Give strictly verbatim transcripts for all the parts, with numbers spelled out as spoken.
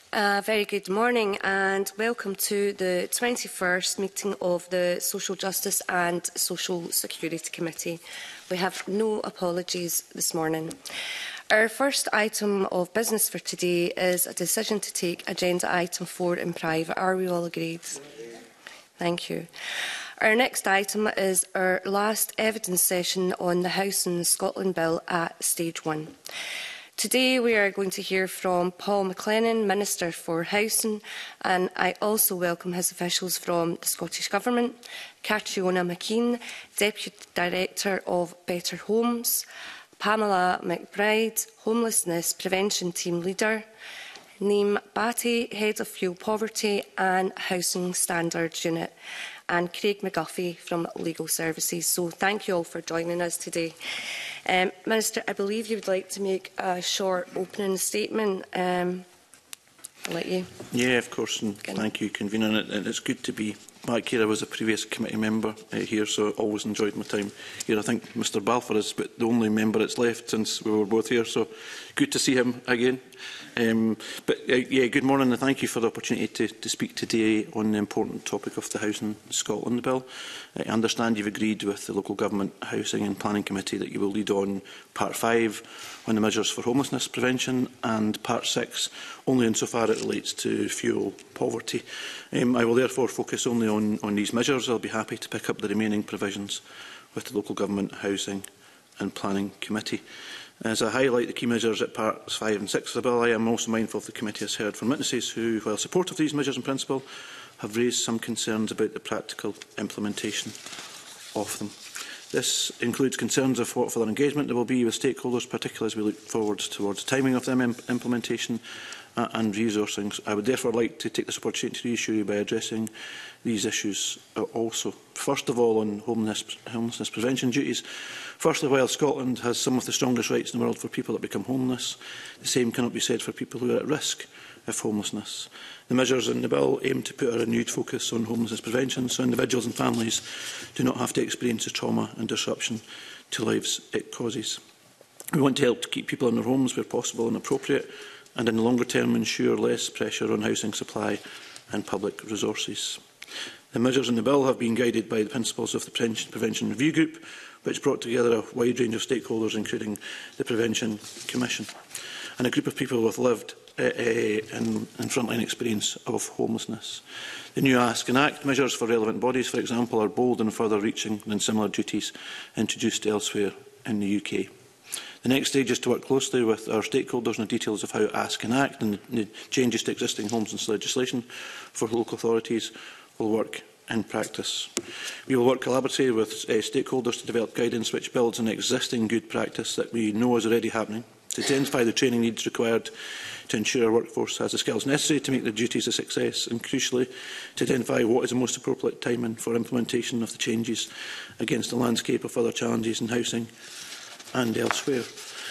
A very good morning and welcome to the twenty-first meeting of the Social Justice and Social Security Committee. We have no apologies this morning. Our first item of business for today is a decision to take agenda item four in private. Are we all agreed? Thank you. Our next item is our last evidence session on the Housing Scotland Bill at Stage one. Today we are going to hear from Paul McLennan, Minister for Housing, and I also welcome his officials from the Scottish Government, Catriona McKean, Deputy Director of Better Homes, Pamela McBride, Homelessness Prevention Team Leader, Neem Batty, Head of Fuel Poverty and Housing Standards Unit, and Craig McGuffey from Legal Services. So thank you all for joining us today. Um, Minister, I believe you would like to make a short opening statement. Um, I'll let you. Yeah, of course, and Again. thank you, Convener. And it's good to be back here. I was a previous committee member uh, here, so I always enjoyed my time here. I think Mr Balfour is the only member that's left since we were both here, so good to see him again. Um, but uh, yeah, good morning and thank you for the opportunity to, to speak today on the important topic of the Housing Scotland Bill. I understand you've agreed with the Local Government Housing and Planning Committee that you will lead on Part five on the measures for homelessness prevention and Part six only insofar it relates to fuel poverty. Um, I will therefore focus only on, on these measures. I'll be happy to pick up the remaining provisions with the Local Government Housing and Planning Committee. As I highlight the key measures at Parts five and six of the bill, I am also mindful the committee has heard from witnesses who, while supportive of these measures in principle, have raised some concerns about the practical implementation of them. This includes concerns of what further engagement there will be with stakeholders, particularly as we look forward towards the timing of them imp implementation uh, and resourcing. I would therefore like to take this opportunity to reassure you by addressing these issues uh, also. First of all, on homelessness, homelessness prevention duties. Firstly, while Scotland has some of the strongest rights in the world for people that become homeless, the same cannot be said for people who are at risk of homelessness. The measures in the bill aim to put a renewed focus on homelessness prevention so individuals and families do not have to experience the trauma and disruption to lives it causes. We want to help to keep people in their homes where possible and appropriate, and in the longer term ensure less pressure on housing supply and public resources. The measures in the bill have been guided by the principles of the Prevention Review Group, which brought together a wide range of stakeholders, including the Prevention Commission, and a group of people with lived uh, uh, and, and frontline experience of homelessness. The new Ask and Act measures for relevant bodies, for example, are bold and further reaching than similar duties introduced elsewhere in the U K. The next stage is to work closely with our stakeholders on the details of how Ask and Act and the changes to existing homelessness legislation for local authorities will work in practice. We will work collaboratively with uh, stakeholders to develop guidance which builds on existing good practice that we know is already happening, to identify the training needs required to ensure our workforce has the skills necessary to make the duties a success, and crucially, to identify what is the most appropriate timing for implementation of the changes against the landscape of other challenges in housing and elsewhere.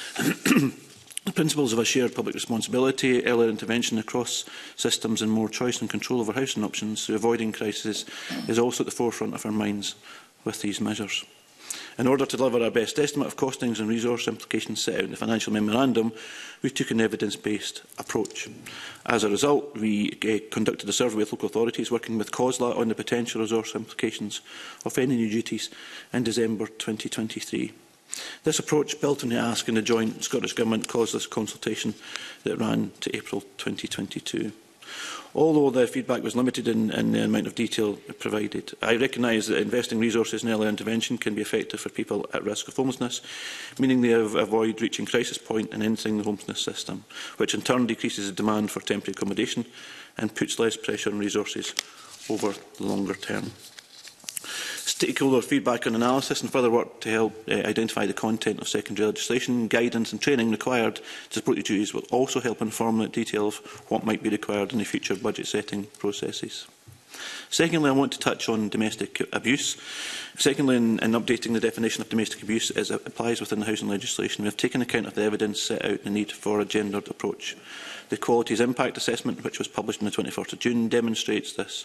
The principles of a shared public responsibility, earlier intervention across systems and more choice and control over housing options through avoiding crisis is also at the forefront of our minds with these measures. In order to deliver our best estimate of costings and resource implications set out in the financial memorandum, we took an evidence-based approach. As a result, we uh, conducted a survey with local authorities working with COSLA on the potential resource implications of any new duties in December twenty twenty-three. This approach built on the ask in the joint Scottish Government COSLA consultation that ran to April twenty twenty-two. Although the feedback was limited in, in the amount of detail provided, I recognise that investing resources in early intervention can be effective for people at risk of homelessness, meaning they avoid reaching crisis point and entering the homelessness system, which in turn decreases the demand for temporary accommodation and puts less pressure on resources over the longer term. Stakeholder feedback and analysis and further work to help uh, identify the content of secondary legislation, guidance and training required to support the duties will also help inform the detail of what might be required in the future budget setting processes. Secondly, I want to touch on domestic abuse. Secondly, in, in updating the definition of domestic abuse as it applies within the housing legislation, we have taken account of the evidence set out the need for a gendered approach. The Qualities Impact Assessment, which was published on the twenty-first of June, demonstrates this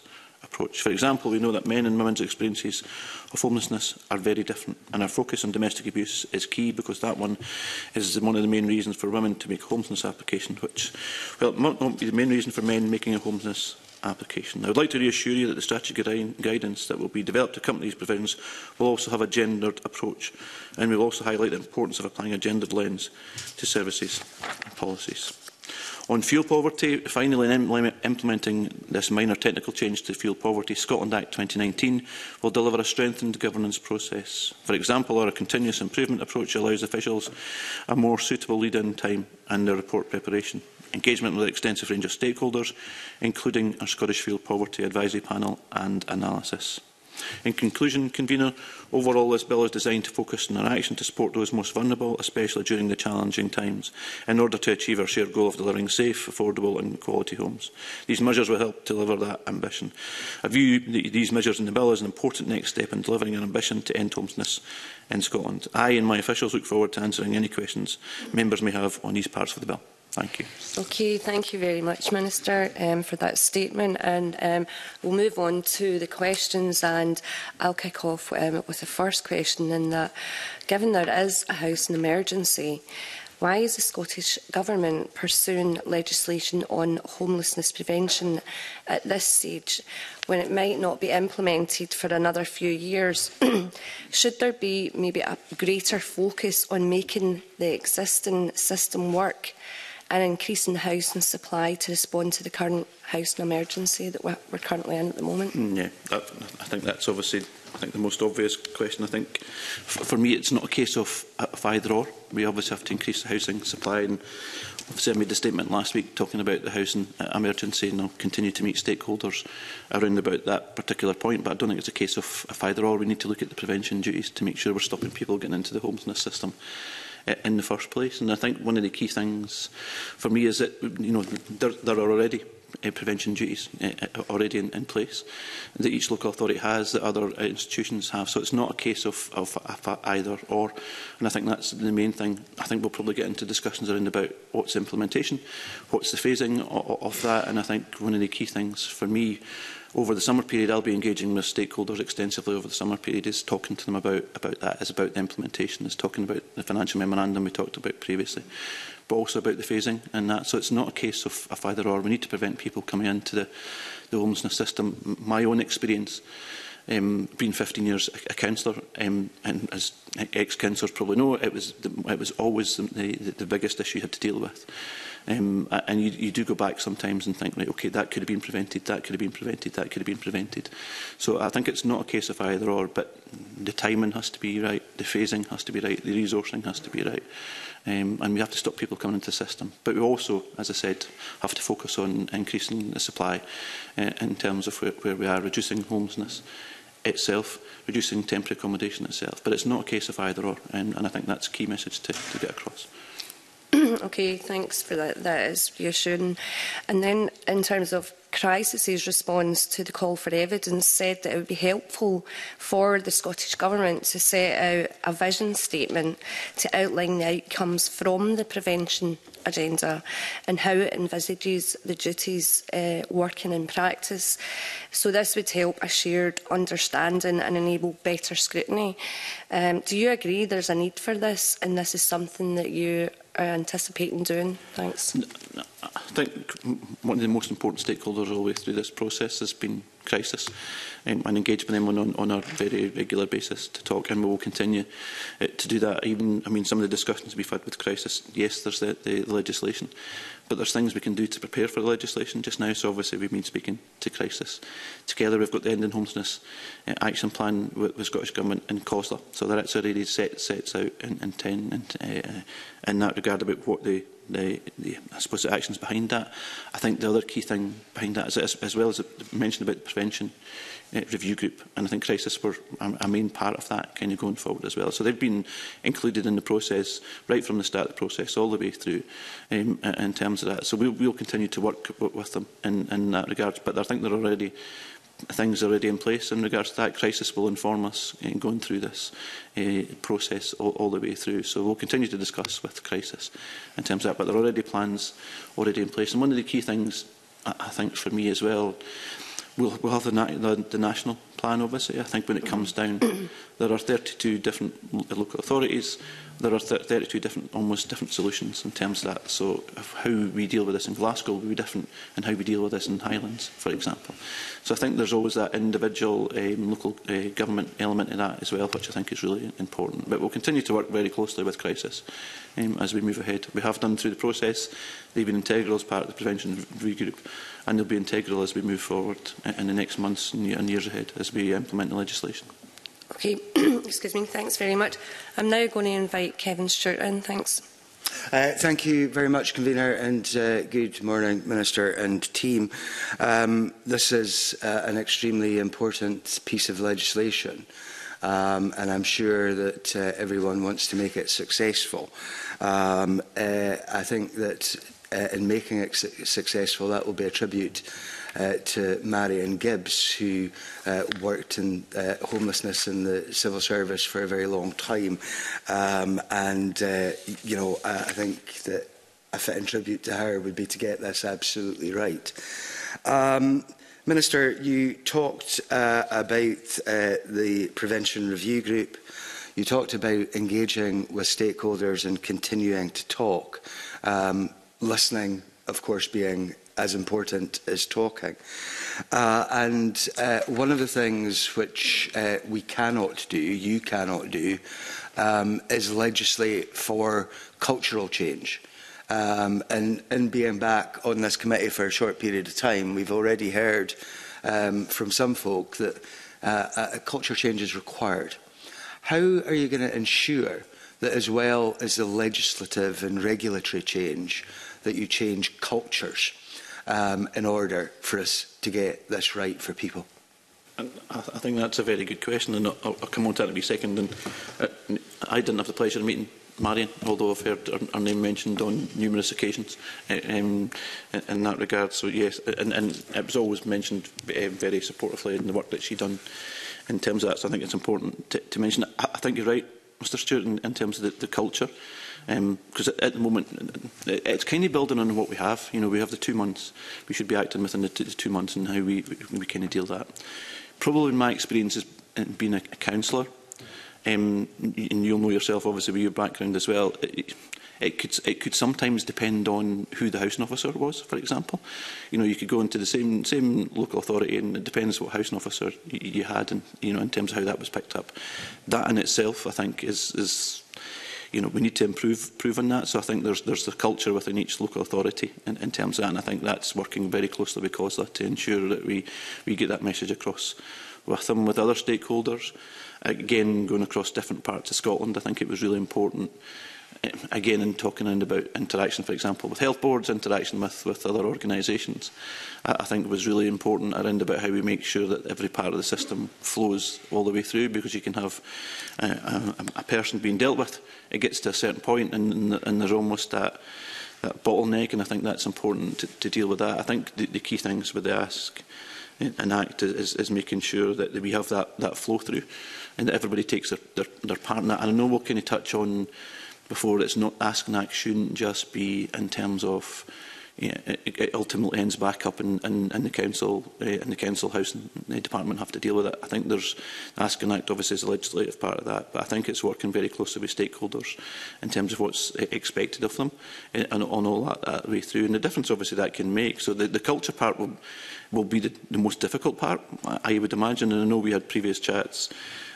approach. For example, we know that men and women's experiences of homelessness are very different, and our focus on domestic abuse is key because that one is one of the main reasons for women to make a homelessness application, which, well, it might not be the main reason for men making a homelessness application. I would like to reassure you that the strategic guidance that will be developed to accompany these provisions will also have a gendered approach, and we will also highlight the importance of applying a gendered lens to services and policies. On fuel poverty, finally, in implementing this minor technical change to fuel poverty, Scotland Act twenty nineteen will deliver a strengthened governance process. For example, our continuous improvement approach allows officials a more suitable lead-in time in their report preparation. Engagement with an extensive range of stakeholders, including our Scottish Fuel Poverty Advisory Panel and analysis. In conclusion, Convener, overall this bill is designed to focus on our action to support those most vulnerable, especially during the challenging times, in order to achieve our shared goal of delivering safe, affordable and quality homes. These measures will help deliver that ambition. I view the, these measures in the bill as an important next step in delivering an ambition to end homelessness in Scotland. I and my officials look forward to answering any questions members may have on these parts of the bill. Thank you. Okay, thank you very much, Minister, um, for that statement. And um, we'll move on to the questions, and I'll kick off um, with the first question, in that, given there is a housing emergency, why is the Scottish Government pursuing legislation on homelessness prevention at this stage, when it might not be implemented for another few years? Should there be maybe a greater focus on making the existing system work and increasing housing supply to respond to the current housing emergency that we're, we're currently in at the moment? Mm, yeah, that, I think that's obviously I think the most obvious question. I think for me it's not a case of, of either or. We obviously have to increase the housing supply, and obviously I made a statement last week talking about the housing emergency, and I'll continue to meet stakeholders around about that particular point, but I don't think it's a case of, of either or. We need to look at the prevention duties to make sure we're stopping people getting into the homelessness system in the first place. And I think one of the key things for me is that, you know, there, there are already uh, prevention duties uh, already in, in place that each local authority has, that other uh, institutions have. So it's not a case of, of, of either or. And I think that's the main thing. I think we'll probably get into discussions around about what's implementation, what's the phasing of, of that. And I think one of the key things for me over the summer period, I'll be engaging with stakeholders extensively over the summer period, is talking to them about, about that, is about the implementation, is talking about the financial memorandum we talked about previously, but also about the phasing and that. So it's not a case of, of either or. We need to prevent people coming into the, the homelessness system. My own experience, um, being fifteen years a, a councillor, um, and as ex-councillors probably know, it was, the, it was always the, the, the biggest issue you had to deal with. Um, and you, you do go back sometimes and think, right, okay, that could have been prevented, that could have been prevented, that could have been prevented. So I think it's not a case of either or, but the timing has to be right, the phasing has to be right, the resourcing has to be right. Um, and we have to stop people coming into the system. But we also, as I said, have to focus on increasing the supply uh, in terms of where, where we are, reducing homelessness itself, reducing temporary accommodation itself. But it's not a case of either or, and, and I think that's a key message to, to get across. Okay, thanks for that. That is reassuring. And then, in terms of Crisis's response to the call for evidence, said that it would be helpful for the Scottish Government to set out a vision statement to outline the outcomes from the prevention agenda and how it envisages the duties uh, working in practice. So this would help a shared understanding and enable better scrutiny. Um, do you agree there's a need for this, and this is something that you are anticipating doing? Thanks. I think one of the most important stakeholders all the way through this process has been Crisis, um, and engage with them on, on, on a very regular basis to talk, and we will continue uh, to do that. Even, I mean, some of the discussions we've had with Crisis, yes, there's the, the, the legislation, but there's things we can do to prepare for the legislation just now. So obviously we've been speaking to Crisis. Together we've got the Ending Homelessness uh, Action Plan with the Scottish Government in COSLA, so that's already set, sets out in, in ten and, uh, in that regard about what the The, the, I suppose the actions behind that. I think the other key thing behind that is, as, as well as mentioned about the prevention uh, review group, and I think Crisis were a, a main part of that kind of going forward as well. So they've been included in the process right from the start of the process all the way through um, in terms of that. So we'll, we'll continue to work with them in, in that regard. But I think they're already things already in place in regards to that. Crisis will inform us in going through this uh, process all, all the way through. So we'll continue to discuss with Crisis in terms of that, but there are already plans already in place. And one of the key things, I, I think, for me as well, We'll, we'll have the, na the, the national plan, obviously. I think when it comes down, there are thirty-two different local authorities. There are thirty-two different, almost different solutions in terms of that. So how we deal with this in Glasgow will be different and how we deal with this in Highlands, for example. So I think there's always that individual um, local uh, government element in that as well, which I think is really important. But we'll continue to work very closely with Crisis um, as we move ahead. We have done through the process. They've been integral as part of the Prevention Review Group, and they'll be integral as we move forward in the next months and years ahead as we implement the legislation. Okay, excuse me, thanks very much. I'm now going to invite Kevin Stewart in. Thanks. Uh, thank you very much, Convener, and uh, good morning, Minister and team. Um, this is uh, an extremely important piece of legislation, um, and I'm sure that uh, everyone wants to make it successful. Um, uh, I think that uh, in making it su successful, that will be a tribute Uh, to Marion Gibbs, who uh, worked in uh, homelessness in the civil service for a very long time. Um, and, uh, you know, I think that a fitting tribute to her would be to get this absolutely right. Um, Minister, you talked uh, about uh, the Prevention Review Group. You talked about engaging with stakeholders and continuing to talk. Um, listening, of course, being as important as talking. Uh, and uh, one of the things which uh, we cannot do, you cannot do, um, is legislate for cultural change. Um, and in being back on this committee for a short period of time, we've already heard um, from some folk that uh, a culture change is required. How are you going to ensure that, as well as the legislative and regulatory change, that you change cultures Um, in order for us to get this right for people? And I, th I think that's a very good question, and I'll, I'll come on to that in a wee second. And, uh, I didn't have the pleasure of meeting Marion, although I've heard her, her name mentioned on numerous occasions uh, um, in, in that regard. So yes, and, and it was always mentioned uh, very supportively in the work that she'd done in terms of that. So I think it's important to, to mention. I, I think you're right, Mr Stewart, in, in terms of the, the culture. Because um, at, at the moment, it's kind of building on what we have. You know, we have the two months. We should be acting within the two, the two months and how we, we, we kind of deal with that. Probably in my experience as being a, a councillor, um, and you'll know yourself, obviously, with your background as well, it, it, could, it could sometimes depend on who the housing officer was, for example. You know, you could go into the same, same local authority and it depends what housing officer you, you had, and, you know, in terms of how that was picked up. That in itself, I think, is... is You know, we need to improve, improve on that. So I think there's, there's the culture within each local authority in, in terms of that. And I think that's working very closely with COSLA to ensure that we, we get that message across with them, with other stakeholders. Again, going across different parts of Scotland, I think it was really important. Again, in talking about interaction, for example, with health boards, interaction with, with other organisations, I, I think it was really important around about how we make sure that every part of the system flows all the way through, because you can have uh, a, a person being dealt with, it gets to a certain point and, and, and there's almost that, that bottleneck, and I think that's important to, to deal with that. I think the, the key things with the Ask and Act is, is making sure that we have that, that flow through and that everybody takes their, their, their part in that. And I know we'll kind of touch on before, it's not Ask and Act shouldn't just be in terms of, yeah, it, it ultimately ends back up in, in, in the council, uh, in the council house and the department have to deal with it. I think there's Ask and Act obviously is a legislative part of that, but I think it's working very closely with stakeholders in terms of what's expected of them uh, and on all that, that way through, and the difference obviously that can make. So the, the culture part will will be the, the most difficult part, I, I would imagine, and I know we had previous chats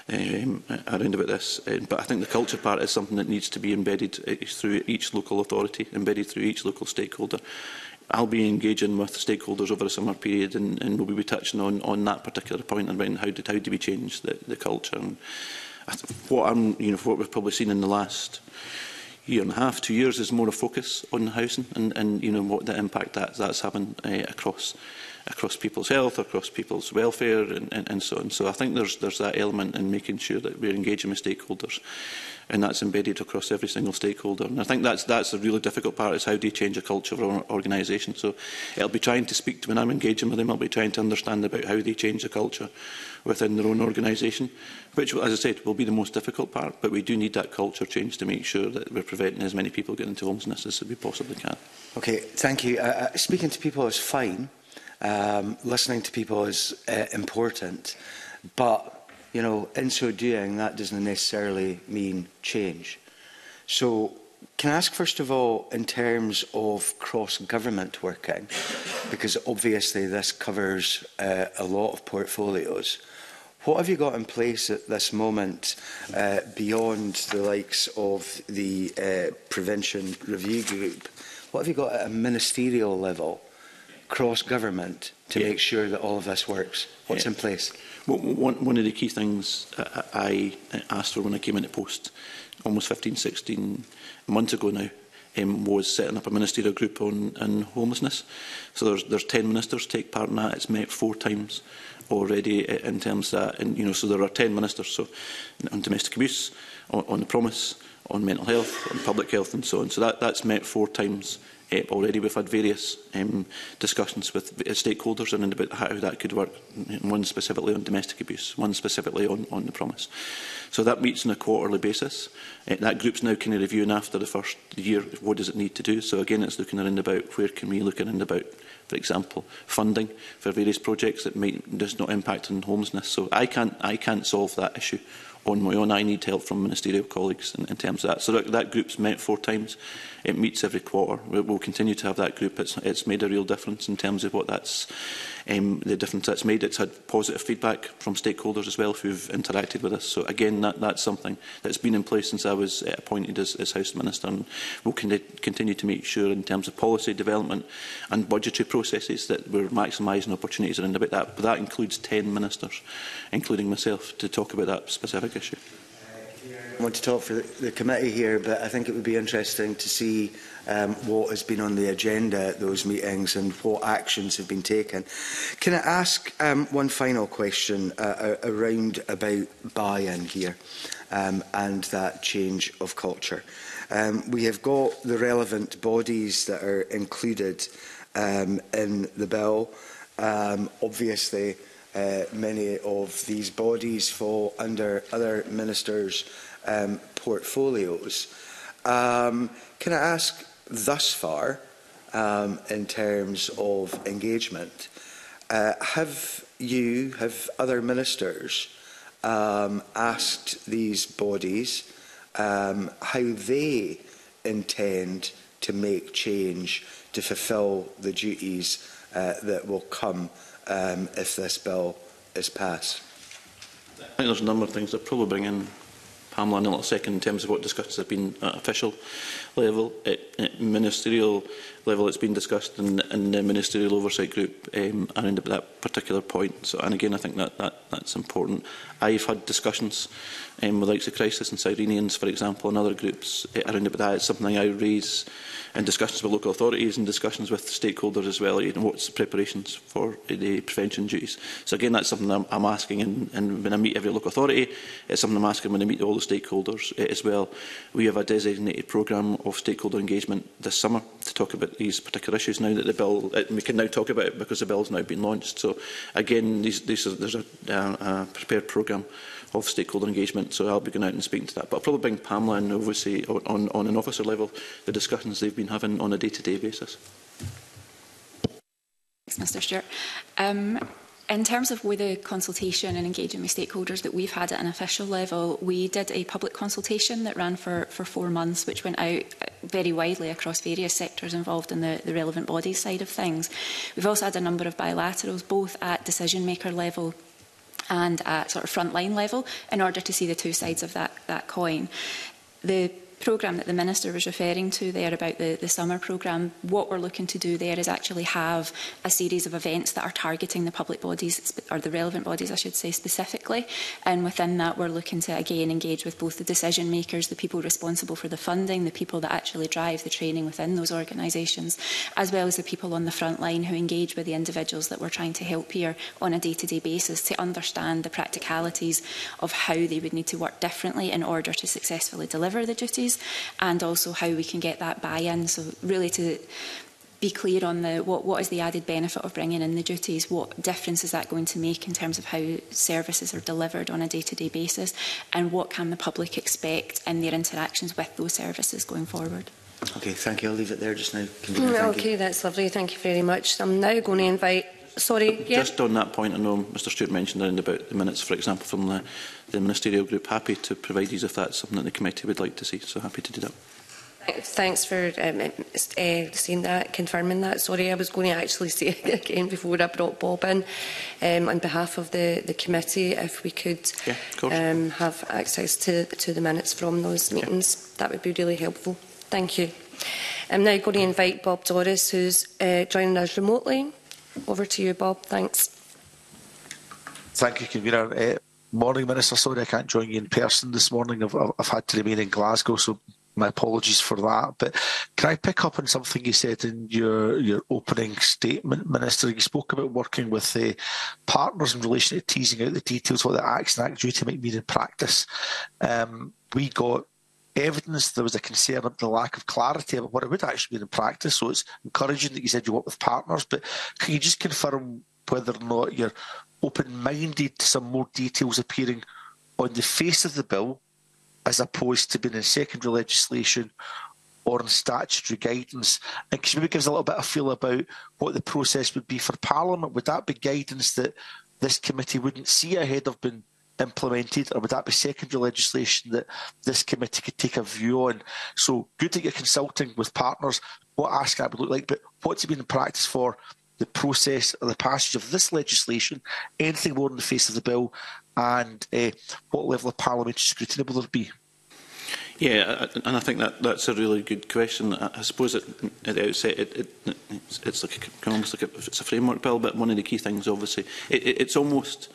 Um, around about this, uh, but I think the culture part is something that needs to be embedded uh, through each local authority, embedded through each local stakeholder. I'll be engaging with stakeholders over a summer period, and, and we'll be touching on, on that particular point around how did how do we change the, the culture. And I th what I'm, you know, what we've probably seen in the last year and a half, two years, is more a focus on housing and, and you know, what the impact that that's having uh, across. across people's health, across people's welfare, and, and, and so on. So I think there's, there's that element in making sure that we're engaging with stakeholders, and that's embedded across every single stakeholder. And I think that's, that's the really difficult part, is how do you change a culture of an organisation. So I'll be trying to speak to, when I'm engaging with them, I'll be trying to understand about how they change the culture within their own organisation, which, as I said, will be the most difficult part, but we do need that culture change to make sure that we're preventing as many people getting into homelessness as we possibly can. Okay, thank you. Uh, speaking to people is fine. Um, listening to people is uh, important, but, you know, in so doing, that doesn't necessarily mean change. So, can I ask, first of all, in terms of cross-government working, because obviously this covers uh, a lot of portfolios, what have you got in place at this moment uh, beyond the likes of the uh, Prevention Review Group? What have you got at a ministerial level, cross-government, to yeah. make sure that all of this works? What's yeah. in place? Well, one, one of the key things uh, I asked for when I came into post almost fifteen, sixteen months ago now um, was setting up a ministerial group on, on homelessness. So there's, there's ten ministers take part in that. It's met four times already in terms of that. And, you know, so there are ten ministers so on domestic abuse, on, on the promise, on mental health, on public health and so on. So that, that's met four times uh, already. We've had various um, discussions with stakeholders and about how that could work. One specifically on domestic abuse, one specifically on, on the promise. So that meets on a quarterly basis. Uh, that group's now kind of reviewing after the first year, what does it need to do? So again, it's looking around about where can we look around about, for example, funding for various projects that might does not impact on homelessness. So I can't, I can't solve that issue on my own. I need help from ministerial colleagues in, in terms of that. So that, that group's met four times. It meets every quarter. We'll, we'll continue to have that group. It's, it's made a real difference in terms of what that's, um, the difference that's made. It's had positive feedback from stakeholders as well who've interacted with us. So again, that, that's something that's been in place since I was uh, appointed as, as House Minister, and we'll con continue to make sure in terms of policy development and budgetary processes that we're maximising opportunities around about that. But that includes ten ministers, including myself, to talk about that specific issue. I want to talk for the, the committee here, but I think it would be interesting to see um, what has been on the agenda at those meetings and what actions have been taken. Can I ask um, one final question uh, around about buy-in here um, and that change of culture? Um, we have got the relevant bodies that are included um, in the bill. Um, obviously, uh, many of these bodies fall under other ministers' Um, portfolios. Um, can I ask, thus far, um, in terms of engagement, uh, have you, have other ministers um, asked these bodies um, how they intend to make change to fulfil the duties uh, that will come um, if this bill is passed? I think there's a number of things that probably bring in Pamela in a little second in terms of what discussions have been at official level. At, at ministerial level, it's been discussed in, in the Ministerial Oversight Group um, around about that particular point. So, and again, I think that, that that's important. I've had discussions um, with the likes of Crisis and Cyrenians, for example, and other groups uh, around about that. It's something I raise in discussions with local authorities and discussions with stakeholders as well, you know, what's the preparations for the prevention duties. So again, that's something I'm, I'm asking, and, and when I meet every local authority, it's something I'm asking when I meet all the stakeholders uh, as well. We have a designated programme of stakeholder engagement this summer to talk about these particular issues now that the bill, uh, we can now talk about it because the bill has now been launched. So again, these, these are, there's a, uh, a prepared programme of stakeholder engagement, so I'll be going out and speaking to that. But I'll probably bring Pamela in, obviously, on, on an officer level, the discussions they've been having on a day-to-day basis. Thanks, Mr Stewart. Um, in terms of with the consultation and engaging with stakeholders that we've had at an official level, we did a public consultation that ran for, for four months, which went out very widely across various sectors involved in the, the relevant bodies side of things. We've also had a number of bilaterals, both at decision-maker level and at sort of frontline level, in order to see the two sides of that, that coin. The programme that the Minister was referring to there about the, the summer programme, what we're looking to do there is actually have a series of events that are targeting the public bodies, or the relevant bodies I should say specifically, and within that we're looking to again engage with both the decision makers, the people responsible for the funding, the people that actually drive the training within those organisations, as well as the people on the front line who engage with the individuals that we're trying to help here on a day-to-day basis to understand the practicalities of how they would need to work differently in order to successfully deliver the duties, and also how we can get that buy-in. So really to be clear on the what, what is the added benefit of bringing in the duties, what difference is that going to make in terms of how services are delivered on a day-to-day basis, and what can the public expect in their interactions with those services going forward. Okay, thank you. I'll leave it there just now. Convener, okay, that's lovely. Thank you very much. I'm now going to invite... Sorry, yeah. Just on that point, I know Mr Stewart mentioned around about the minutes, for example, from the, the ministerial group. Happy to provide these if that's something that the committee would like to see. So happy to do that. Thanks for um, uh, saying that, confirming that. Sorry, I was going to actually say it again before I brought Bob in. Um, on behalf of the, the committee, if we could yeah, um, have access to, to the minutes from those meetings, yeah. That would be really helpful. Thank you. I'm now going to invite Bob Doris, who's uh, joining us remotely. Over to you, Bob. Thanks. Thank you, Convener. Uh, morning, Minister. Sorry I can't join you in person this morning. I've, I've had to remain in Glasgow, so my apologies for that. But can I pick up on something you said in your, your opening statement, Minister? You spoke about working with the partners in relation to teasing out the details of what the Acts and Act duty might mean in practice. Um, we got evidence there was a concern about the lack of clarity about what it would actually mean in practice. So it's encouraging that you said you work with partners, but can you just confirm whether or not you're open-minded to some more details appearing on the face of the bill as opposed to being in secondary legislation or in statutory guidance? And can you maybe give us a little bit of feel about what the process would be for Parliament? Would that be guidance that this committee wouldn't see ahead of being implemented, or would that be secondary legislation that this committee could take a view on? So good that you're consulting with partners, what ASCAP would look like, but what's it been in practice for the process or the passage of this legislation, anything more on the face of the bill, and uh, what level of parliamentary scrutiny will there be? Yeah, and I think that that's a really good question. I suppose it, at the outset, it, it, it's, it's like a, almost like a, it's a framework bill, but one of the key things, obviously, it, it, it's almost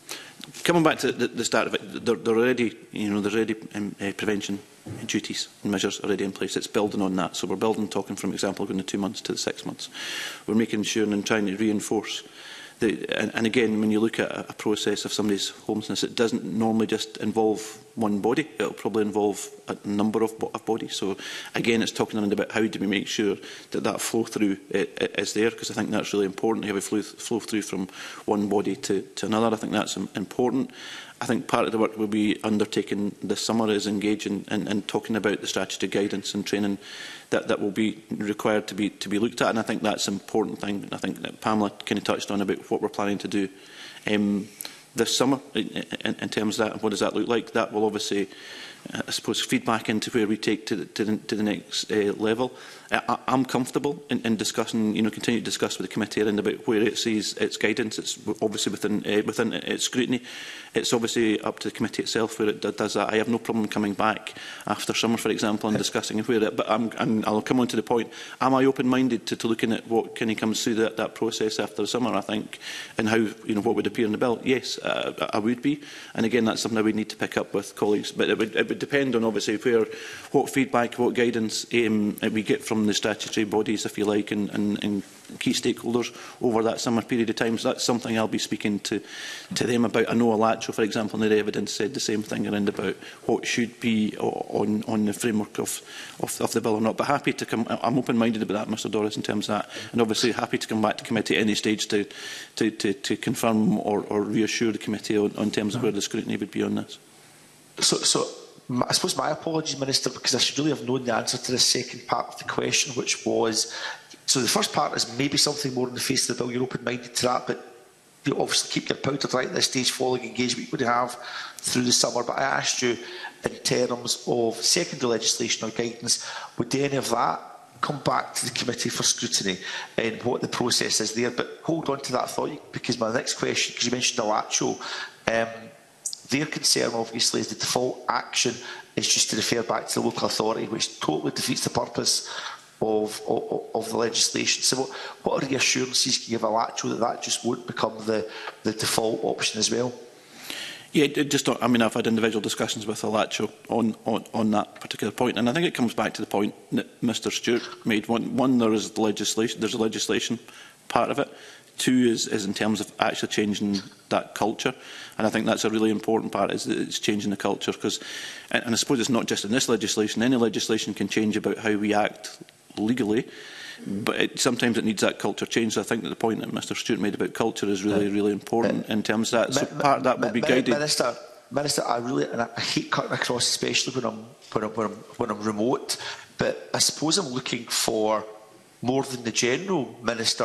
coming back to the, the start of it. They're, they're already, you know, there's already um, uh, prevention duties and measures already in place. It's building on that. So we're building, talking from example, going to two months to the six months. We're making sure and trying to reinforce. The, and, and again, when you look at a, a process of somebody's homelessness, it doesn't normally just involve one body. It will probably involve a number of, bo of bodies. So again, it's talking around about how do we make sure that that flow through uh, is there, because I think that's really important to have a flow, flow through from one body to, to another. I think that's important. I think part of the work we'll be undertaking this summer is engaging and, and talking about the statutory guidance and training that, that will be required to be to be looked at, and I think that's an important thing. I think that Pamela kind of touched on about what we're planning to do um, this summer in, in, in terms of that, and what does that look like. That will obviously, uh, I suppose, feed back into where we take to the, to the, to the next uh, level. I, I'm comfortable in, in discussing, you know, continue to discuss with the committee around about where it sees its guidance. It's obviously within uh, within its scrutiny. It's obviously up to the committee itself where it does that. I have no problem coming back after summer, for example, and discussing where it. But I'm, and I'll come on to the point. Am I open-minded to, to looking at what kind of comes through that, that process after the summer? I think, and how, you know, what would appear in the bill? Yes, uh, I would be. And again, that's something that we need to pick up with colleagues. But it would, it would depend on obviously where, what feedback, what guidance um, we get from the statutory bodies, if you like, and, and, and key stakeholders over that summer period of time. So that's something I'll be speaking to, to them about. I know Alacho, for example, in their evidence said the same thing around about what should be on, on the framework of, of, of the bill or not. But happy to come, I'm open-minded about that, Mr Doris, in terms of that. And obviously happy to come back to committee at any stage to, to, to, to confirm or, or reassure the committee on, on terms of where the scrutiny would be on this. So, so I suppose my apologies, Minister, because I should really have known the answer to the second part of the question, which was, so the first part is maybe something more in the face of the bill. You're open-minded to that, but you obviously keep your powder dry at this stage following engagement you would have through the summer. But I asked you in terms of secondary legislation or guidance, would any of that come back to the committee for scrutiny and what the process is there? But hold on to that thought, because my next question, because you mentioned Alacho, um, their concern obviously is the default action is just to refer back to the local authority, which totally defeats the purpose Of, of, of the legislation. So what, what are the assurances can you give Alacho that that just won't become the, the default option as well? Yeah, it just, I mean, I've had individual discussions with Alacho on, on, on that particular point, and I think it comes back to the point that Mr Stewart made. One, one there is the legislation, there's a legislation part of it. Two is, is in terms of actually changing that culture, and I think that's a really important part, is that it's changing the culture, because, and, and I suppose it's not just in this legislation, any legislation can change about how we act legally, but it, sometimes it needs that culture change. So I think that the point that Mr Stewart made about culture is really, really important in terms of that. So part of that will be guided. Minister, Minister, I really, and I hate cutting across, especially when I'm when I'm, when I'm, when I'm remote. But I suppose I'm looking for more than the general minister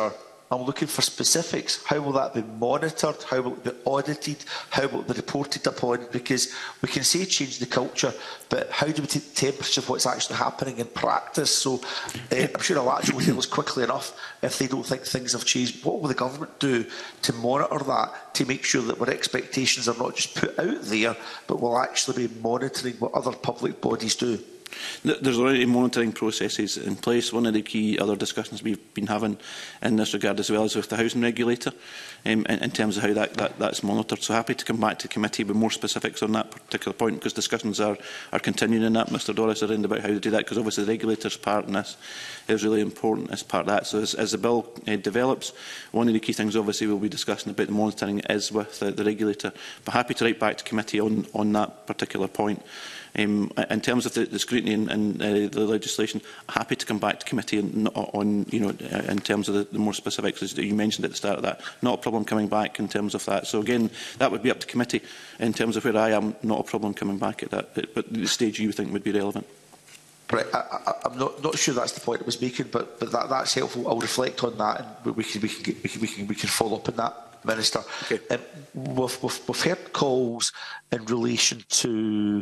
I'm looking for specifics. How will that be monitored? How will it be audited? How will it be reported upon? Because we can say change the culture, but how do we take the temperature of what's actually happening in practice? So uh, I'm sure Elatch will tell us quickly enough if they don't think things have changed. What will the government do to monitor that, to make sure that our expectations are not just put out there, but will actually be monitoring what other public bodies do? There's already monitoring processes in place. One of the key other discussions we've been having in this regard as well is with the housing regulator um, in, in terms of how that, that, that's monitored. So happy to come back to committee with more specifics on that particular point, because discussions are, are continuing in that. Mr Doris around about how to do that, because obviously the regulator's part in this is really important as part of that. So as, as the bill uh, develops, one of the key things obviously we'll be discussing about the monitoring is with uh, the regulator. But happy to write back to committee on, on that particular point. Um, in terms of the, the scrutiny and, and uh, the legislation, happy to come back to committee on, on you know, in terms of the, the more specifics as you mentioned at the start of that. Not a problem coming back in terms of that. So again, that would be up to committee in terms of where I am. Not a problem coming back at that, but the stage you think would be relevant. Right, I, I, I'm not, not sure that's the point I was making, but, but that, that's helpful. I'll reflect on that, and we can we can we can we can, we can follow up on that, Minister. Okay. Um, we've, we've, we've heard calls in relation to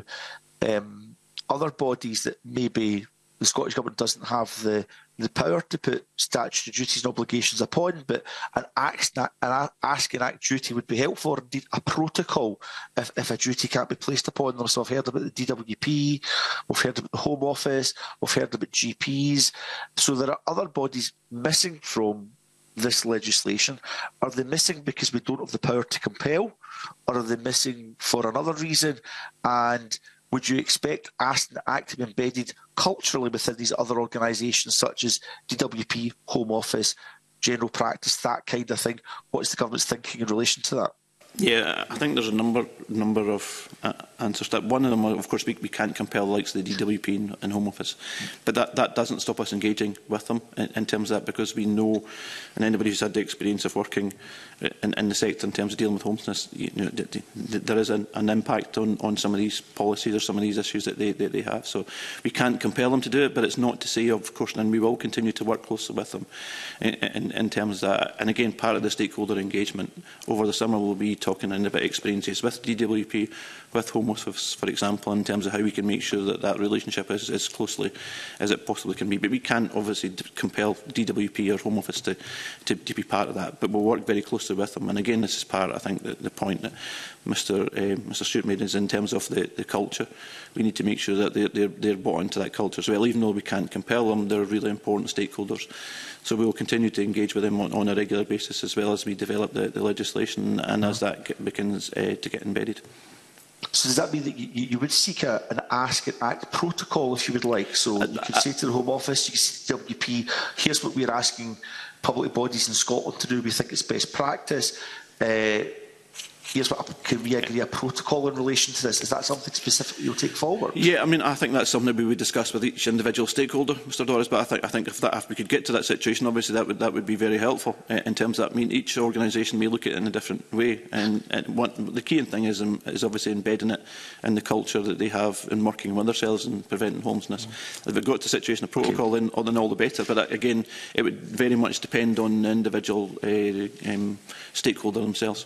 Um, other bodies that maybe the Scottish Government doesn't have the, the power to put statutory duties and obligations upon, but an, act, an ask and act duty would be helpful, or indeed a protocol if, if a duty can't be placed upon them. So I've heard about the D W P, we've heard about the Home Office, we've heard about G Ps. So there are other bodies missing from this legislation. Are they missing because we don't have the power to compel, or are they missing for another reason? And would you expect Ask and Act to be embedded culturally within these other organisations such as D W P, Home Office, General Practice, that kind of thing? What is the government's thinking in relation to that? Yeah, I think there's a number number of uh, answers to that. One of them, of course, we, we can't compel the likes of the D W P and, and Home Office, but that, that doesn't stop us engaging with them in, in terms of that, because we know, and anybody who's had the experience of working in, in the sector in terms of dealing with homelessness, you know, th th th there is an, an impact on, on some of these policies or some of these issues that they, that they have. So we can't compel them to do it, but it's not to say, of course, and we will continue to work closely with them in, in, in terms of that. And again, part of the stakeholder engagement over the summer will be talking in about experiences with D W P, with Home Office, for example, in terms of how we can make sure that that relationship is as closely as it possibly can be. But we can't obviously compel D W P or Home Office to, to, to be part of that. But we'll work very closely with them. And again, this is part, I think, the, the point that Mr Uh, Mr Stewart made is in terms of the, the culture. We need to make sure that they're, they're, they're bought into that culture as well. Even though we can't compel them, they're really important stakeholders. So we will continue to engage with them on, on a regular basis as well as we develop the, the legislation and as that get, begins uh, to get embedded. So does that mean that you, you would seek a, an ask and act protocol, if you would like? So you could say to the Home Office, you could say to W P, here's what we're asking public bodies in Scotland to do. We think it's best practice. Uh, Here's what, can we agree a protocol in relation to this? Is that something specific you'll take forward? Yeah, I mean, I think that's something we would discuss with each individual stakeholder, Mr Doris. But I think, I think if, that, if we could get to that situation, obviously that would that would be very helpful uh, in terms of that. I mean, each organisation may look at it in a different way, and, and one, the key thing is um, is obviously embedding it in the culture that they have in working with themselves and preventing homelessness. Mm-hmm. If it got to a situation of protocol, okay, then, then all the better. But uh, again, it would very much depend on the individual uh, um, stakeholder themselves.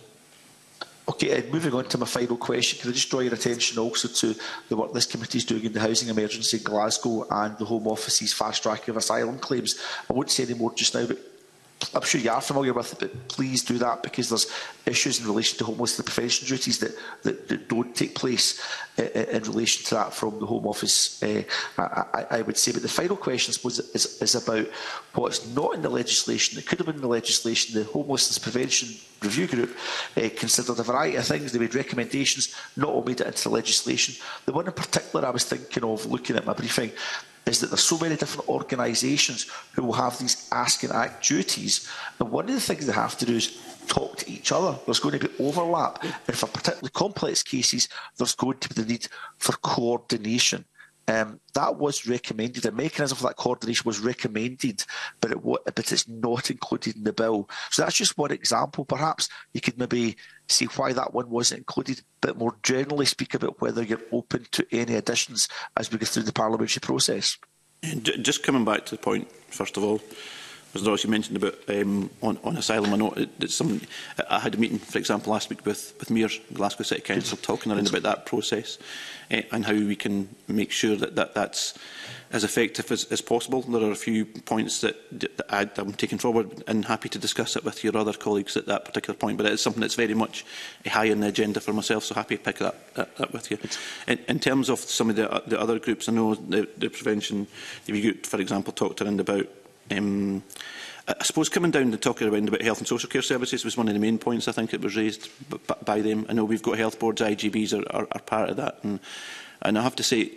Okay, uh, moving on to my final question, can I just draw your attention also to the work this committee is doing in the housing emergency in Glasgow and the Home Office's fast tracking of asylum claims? I won't say any more just now, but I'm sure you are familiar with it, but please do that, because there's issues in relation to homelessness prevention duties that, that, that don't take place uh, in relation to that from the Home Office, uh, I, I would say. But the final question, I suppose, is, is about what's not in the legislation. It could have been in the legislation. The Homelessness Prevention Review Group uh, considered a variety of things. They made recommendations, not all made it into the legislation. The one in particular I was thinking of, looking at my briefing, is that there's so many different organisations who will have these ask and act duties, and one of the things they have to do is talk to each other. There's going to be overlap, and for particularly complex cases, there's going to be the need for coordination. Um, that was recommended. A mechanism for that coordination was recommended, but, it, but it's not included in the bill. So that's just one example. Perhaps you could maybe see why that one wasn't included, but more generally speak about whether you're open to any additions as we go through the parliamentary process. Just coming back to the point, first of all, As Ross, you mentioned about um, on, on asylum, I know it, it's some, I had a meeting, for example, last week with, with Mayor's Glasgow City Council, talking around about that process uh, and how we can make sure that, that that's as effective as, as possible. There are a few points that, that I, I'm taking forward and happy to discuss it with your other colleagues at that particular point, but it is something that's very much high on the agenda for myself, so happy to pick that, that, that with you. In, in terms of some of the, the other groups, I know the, the prevention the group, for example, talked around about Um, I suppose coming down to talking around about health and social care services was one of the main points I think it was raised by them. I know we've got health boards, I G Bs are, are, are part of that, and, and I have to say,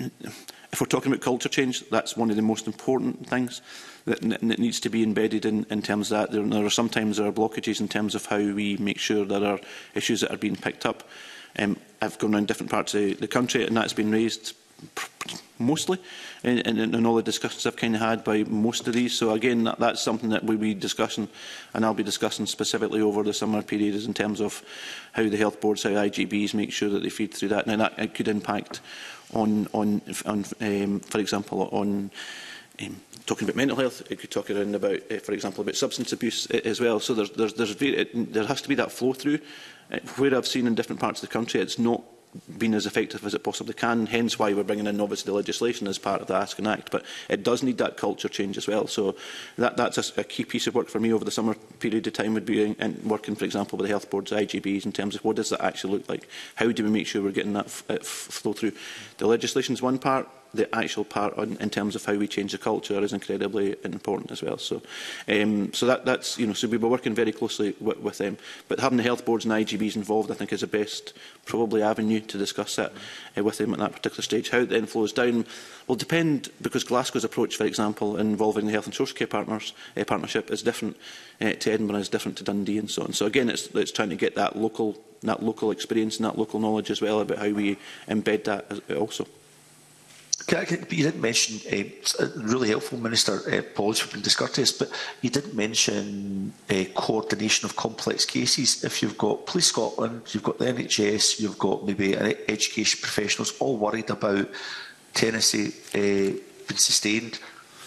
if we're talking about culture change, that's one of the most important things that, that needs to be embedded in, in terms of that. There, there are sometimes there are blockages in terms of how we make sure there are issues that are being picked up. Um, I've gone around different parts of the country and that's been raised mostly in, in, in all the discussions I've kind of had by most of these. So again, that, that's something that we'll be discussing, and I'll be discussing specifically over the summer period, is in terms of how the health boards, how I G Bs make sure that they feed through that. Now that it could impact on, on, on um, for example, on um, talking about mental health. It could talk around about, uh, for example, about substance abuse uh, as well. So there's, there's, there's very, it, there has to be that flow through. Uh, where I've seen in different parts of the country, it's not been as effective as it possibly can, hence why we're bringing in obviously the legislation as part of the Ask and Act, but it does need that culture change as well. So that, that's a, a key piece of work for me over the summer period of time, would be in, in working, for example, with the health boards, I G Bs, in terms of what does that actually look like? How do we make sure we're getting that f f flow through? The legislation is one part. The actual part on, in terms of how we change the culture is incredibly important as well. So, um, so that, that's, you know, so we were working very closely with, with them. But having the health boards and I G Bs involved, I think, is the best probably avenue to discuss that uh, with them at that particular stage. How it then flows down will depend, because Glasgow's approach, for example, involving the health and social care partners uh, partnership is different uh, to Edinburgh, is different to Dundee, and so on. So again, it's, it's trying to get that local, that local experience and that local knowledge as well about how we embed that as, also. Can I, can, but you didn't mention, uh, really helpful, Minister, uh, apologies for being discourteous, but you didn't mention uh, coordination of complex cases. If you've got Police Scotland, you've got the N H S, you've got maybe education professionals all worried about tenancy uh, being sustained,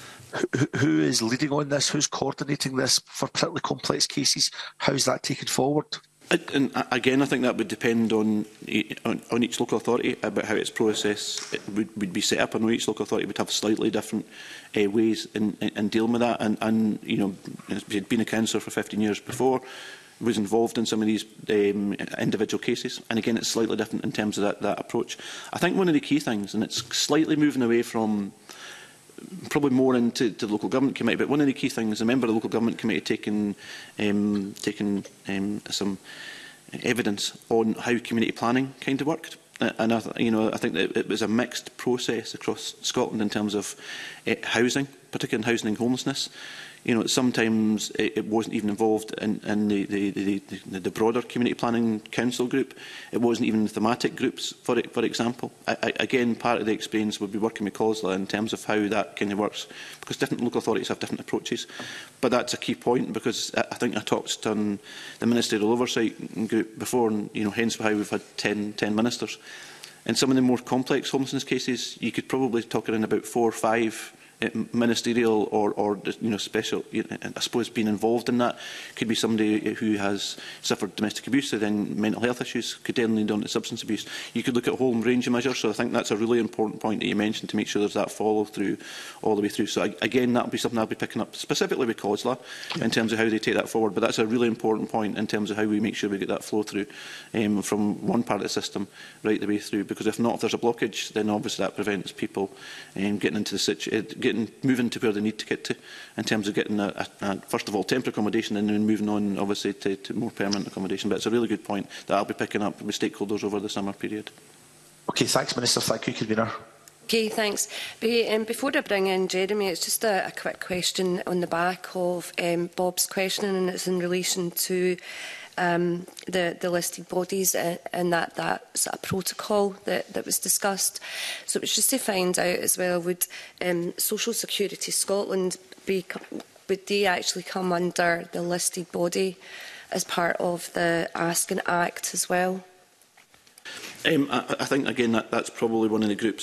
who, who is leading on this? Who's coordinating this for particularly complex cases? How is that taken forward? And again, I think that would depend on, on, on each local authority about how its process it would, would be set up. I know each local authority would have slightly different uh, ways in, in, in dealing with that. And, and you know, had been a councillor for fifteen years before, was involved in some of these um, individual cases. And again, it's slightly different in terms of that, that approach. I think one of the key things, and it's slightly moving away from probably more into the local government committee, but one of the key things, a member of the local government committee taking, um, taking um, some evidence on how community planning kind of worked. Uh, and I, th you know, I think that it was a mixed process across Scotland in terms of uh, housing, particularly in housing and homelessness. You know, sometimes it, it wasn't even involved in, in the, the, the, the, the broader community planning council group. It wasn't even the thematic groups, for, it, for example. I, I, again, part of the experience would be working with COSLA in terms of how that kind of works, because different local authorities have different approaches. But that's a key point, because I, I think I talked on the ministerial oversight group before, and you know, hence why we've had ten, ten ministers. In some of the more complex homelessness cases, you could probably talk around about four or five ministerial or, or you know, special, you know, I suppose being involved in that. Could be somebody who has suffered domestic abuse, or then mental health issues, could then lead on to substance abuse. You could look at a whole range of measures, so I think that's a really important point that you mentioned, to make sure there's that follow through all the way through. So again, that will be something I'll be picking up specifically with COSLA in terms of how they take that forward, but that's a really important point in terms of how we make sure we get that flow through um, from one part of the system right the way through, because if not, if there's a blockage, then obviously that prevents people um, getting into the situation, getting moving to where they need to get to, in terms of getting a, a, a first of all temporary accommodation, and then moving on obviously to, to more permanent accommodation. But it's a really good point that I'll be picking up with stakeholders over the summer period. Okay, thanks, Minister. Thank you, Convener. Okay, thanks. But, um, before I bring in Jeremy, it's just a, a quick question on the back of um, Bob's question, and it's in relation to Um, the, the listed bodies uh, and that, that sort of protocol that, that was discussed. So it was just to find out as well, would um, Social Security Scotland be, would they actually come under the listed body as part of the Ask and Act as well? Um, I, I think, again, that, that's probably one of the groups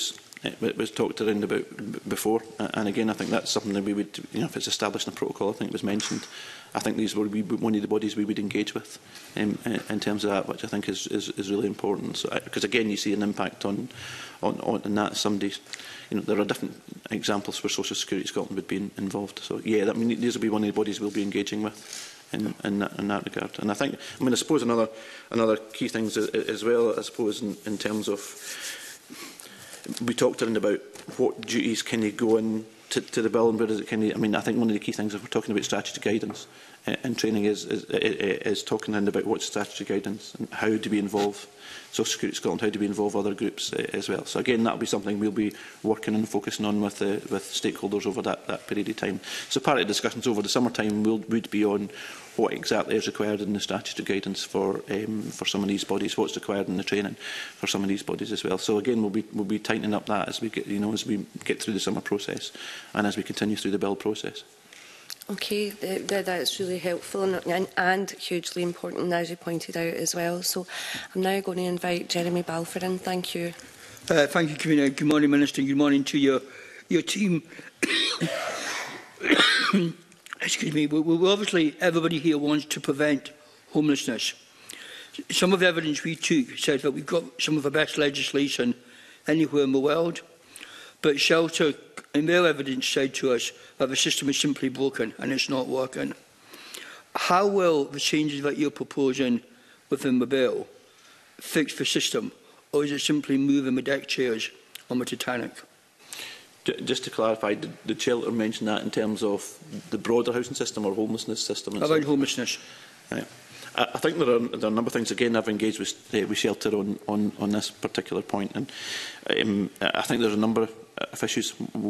it was talked around about before, and again I think that's something that we would, you know, if it's established in a protocol, I think it was mentioned, I think these would be one of the bodies we would engage with um, in terms of that, which I think is, is, is really important. So, because again you see an impact on, on, on and that somebody's, you know, there are different examples where Social Security Scotland would be in, involved. So yeah, that, I mean, these will be one of the bodies we'll be engaging with in, in, that, in that regard. And I think, I mean, I suppose another, another key things as, as well, I suppose, in, in terms of, we talked around about what duties can you go in to, to the bill and where does it, can you, I mean, I think one of the key things if we're talking about strategy guidance uh, and training is, is, is, is talking around about what's strategy guidance and how do we involve Social Security Scotland, how do we involve other groups uh, as well. So again, that will be something we'll be working and focusing on with, uh, with stakeholders over that, that period of time. So part of the discussions over the summertime will, would be on what exactly is required in the strategy guidance for um, for some of these bodies, what's required in the training for some of these bodies as well. So again, we'll be we'll be tightening up that as we get, you know, as we get through the summer process and as we continue through the build process. Okay, th th that's really helpful and, and, and hugely important, as you pointed out as well. So I'm now going to invite Jeremy Balfour in. Thank you. Uh, thank you, Convener. Good morning, Minister. Good morning to your your team. Excuse me. We, we obviously, everybody here wants to prevent homelessness. Some of the evidence we took said that we've got some of the best legislation anywhere in the world, but Shelter and their evidence said to us that the system is simply broken and it's not working. How will the changes that you're proposing within the bill fix the system, or is it simply moving the deck chairs on the Titanic? Just to clarify, did, did Shelter mention that in terms of the broader housing system or homelessness system? About homelessness. Right. I, I think there are, there are a number of things. Again, I've engaged with, uh, with Shelter on, on, on this particular point, and um, I think there's a number of issues.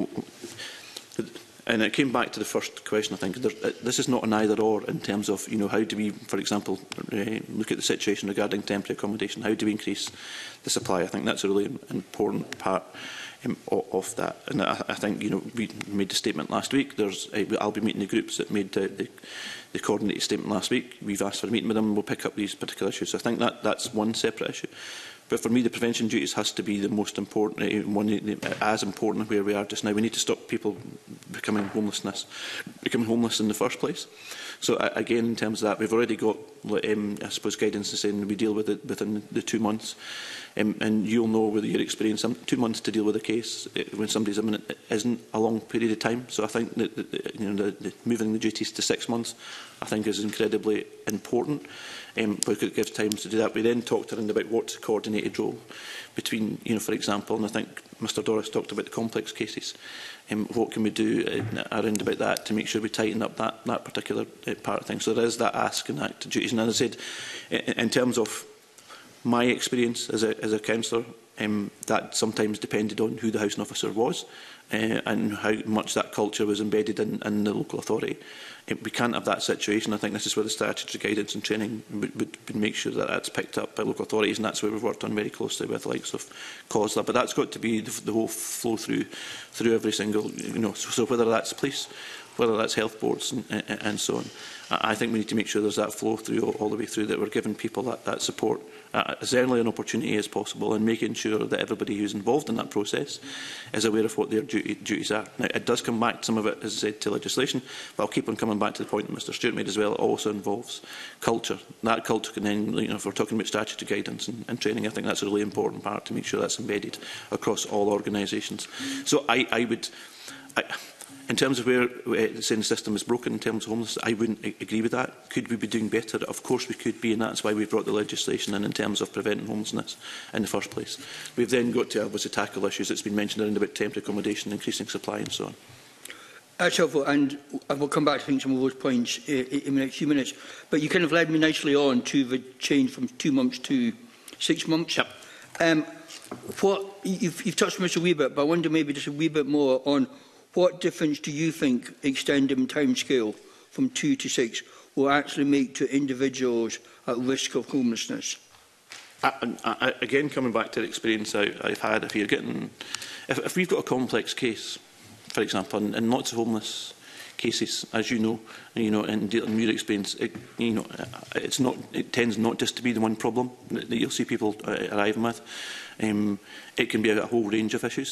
And it came back to the first question, I think. There, this is not an either-or in terms of, you know, how do we, for example, uh, look at the situation regarding temporary accommodation? How do we increase the supply? I think that's a really important part um, of that. And I, I think, you know, we made the statement last week. There's, uh, I'll be meeting the groups that made uh, the, the coordinated statement last week. We've asked for a meeting with them and we'll pick up these particular issues. So I think that that's one separate issue. But for me, the prevention duties has to be the most important, uh, one uh, as important where we are just now. We need to stop people becoming homelessness, becoming homeless in the first place. So uh, again, in terms of that, we've already got, um, I suppose, guidance to saying we deal with it within the two months. Um, and you'll know whether your experience, um, two months to deal with a case uh, when somebody's imminent isn't a long period of time. So I think that, that you know, the, the, moving the duties to six months, I think, is incredibly important. Um, because it gives time to do that. We then talked around about what's a coordinated role between, you know, for example, and I think Mr Doris talked about the complex cases. Um, what can we do uh, around about that to make sure we tighten up that, that particular uh, part of things? So there is that ask and that duties. And as I said, in, in terms of my experience as a, as a councillor, um, that sometimes depended on who the housing officer was uh, and how much that culture was embedded in, in the local authority. We can't have that situation. I think this is where the statutory guidance and training would, would, would make sure that that's picked up by local authorities, and that's where we've worked on very closely with the likes of C O S L A. But that's got to be the, the whole flow through through every single, you know, so, so whether that's police, whether that's health boards and, and, and so on. I think we need to make sure there's that flow through all, all the way through, that we're giving people that, that support uh, as early an opportunity as possible, and making sure that everybody who's involved in that process is aware of what their duty, duties are. Now, it does come back, some of it, as I said, to legislation, but I'll keep on coming back to the point that Mr Stewart made as well. It also involves culture. That culture can then, you know, if we're talking about statutory guidance and, and training, I think that's a really important part to make sure that's embedded across all organisations. So I, I would... I, In terms of where uh, the system is broken in terms of homelessness, I wouldn't agree with that. Could we be doing better? Of course we could be, and that's why we've brought the legislation in in terms of preventing homelessness in the first place. We've then got to obviously tackle issues that's been mentioned around about temporary accommodation, increasing supply and so on. That's helpful, and I will come back to think some of those points uh, in the next few minutes. But you kind of led me nicely on to the change from two months to six months. Yep. Um, what, you've, you've touched on this a wee bit, but I wonder maybe just a wee bit more on what difference do you think extending time scale from two to six will actually make to individuals at risk of homelessness? I, I, again, coming back to the experience I, I've had, if you're getting, if, if we've got a complex case, for example, and, and lots of homeless cases, as you know, you know, in, in your experience, it, you know, it's not, it tends not just to be the one problem that, that you'll see people uh, arriving with. Um, it can be a whole range of issues.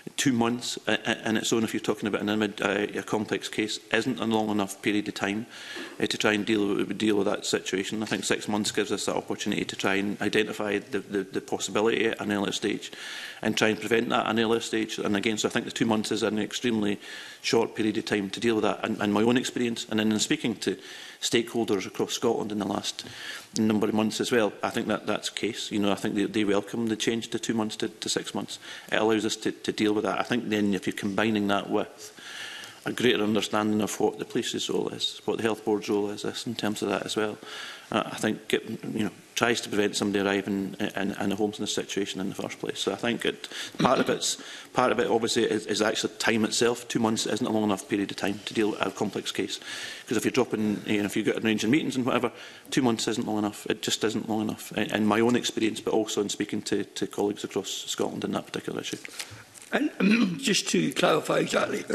two months uh, in its own, if you're talking about an, uh, a complex case, isn't a long enough period of time uh, to try and deal with, deal with that situation. I think six months gives us that opportunity to try and identify the, the, the possibility at an earlier stage and try and prevent that at an earlier stage. And again, so I think the two months is an extremely short period of time to deal with that. And, and my own experience, and then in speaking to stakeholders across Scotland in the last number of months as well, I think that that's the case. You know, I think they, they welcome the change to two months to, to six months. It allows us to, to deal with that. I think then if you're combining that with a greater understanding of what the police's role is, what the health board's role is, is in terms of that as well, uh, I think it, you know, tries to prevent somebody arriving in, in a homelessness situation in the first place. So I think it, part of it's part of it obviously is, is actually time itself. Two months isn't a long enough period of time to deal with a complex case, because if you're dropping, you know, if you've got arranging meetings and whatever, two months isn't long enough. It just isn't long enough in, in my own experience, but also in speaking to, to colleagues across Scotland on that particular issue. And um, just to clarify exactly,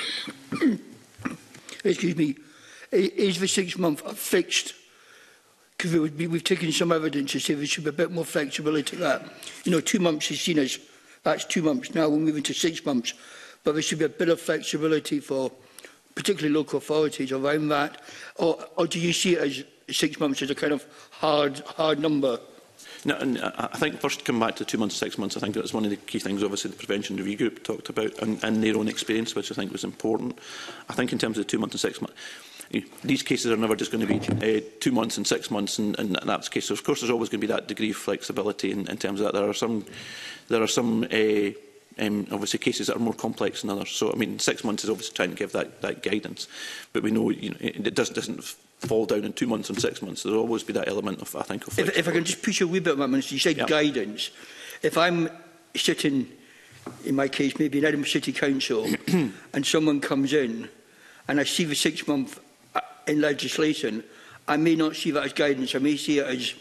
excuse me, is the six month a fixed? Because we we've taken some evidence to say there should be a bit more flexibility to that. You know, two months is seen as, that's two months. Now we're moving to six months. But there should be a bit of flexibility for particularly local authorities around that. Or, or do you see it as six months as a kind of hard, hard number? No, and I think first to come back to two months, six months, I think that's one of the key things obviously the Prevention Review Group talked about and, and their own experience, which I think was important. I think in terms of two months and six months, you know, these cases are never just going to be uh, two months and six months, and, and that's the case. So of course, there's always going to be that degree of flexibility in, in terms of that. There are some, there are some uh, um, obviously cases that are more complex than others. So I mean, six months is obviously trying to give that, that guidance, but we know, you know it, it doesn't, doesn't fall down in two months and six months. There'll always be that element of, I think, of if, if I can just push a wee bit, Minister, you said yep. guidance. If I'm sitting, in my case, maybe in Edinburgh City Council, and someone comes in, and I see the six month in legislation, I may not see that as guidance. I may see it as,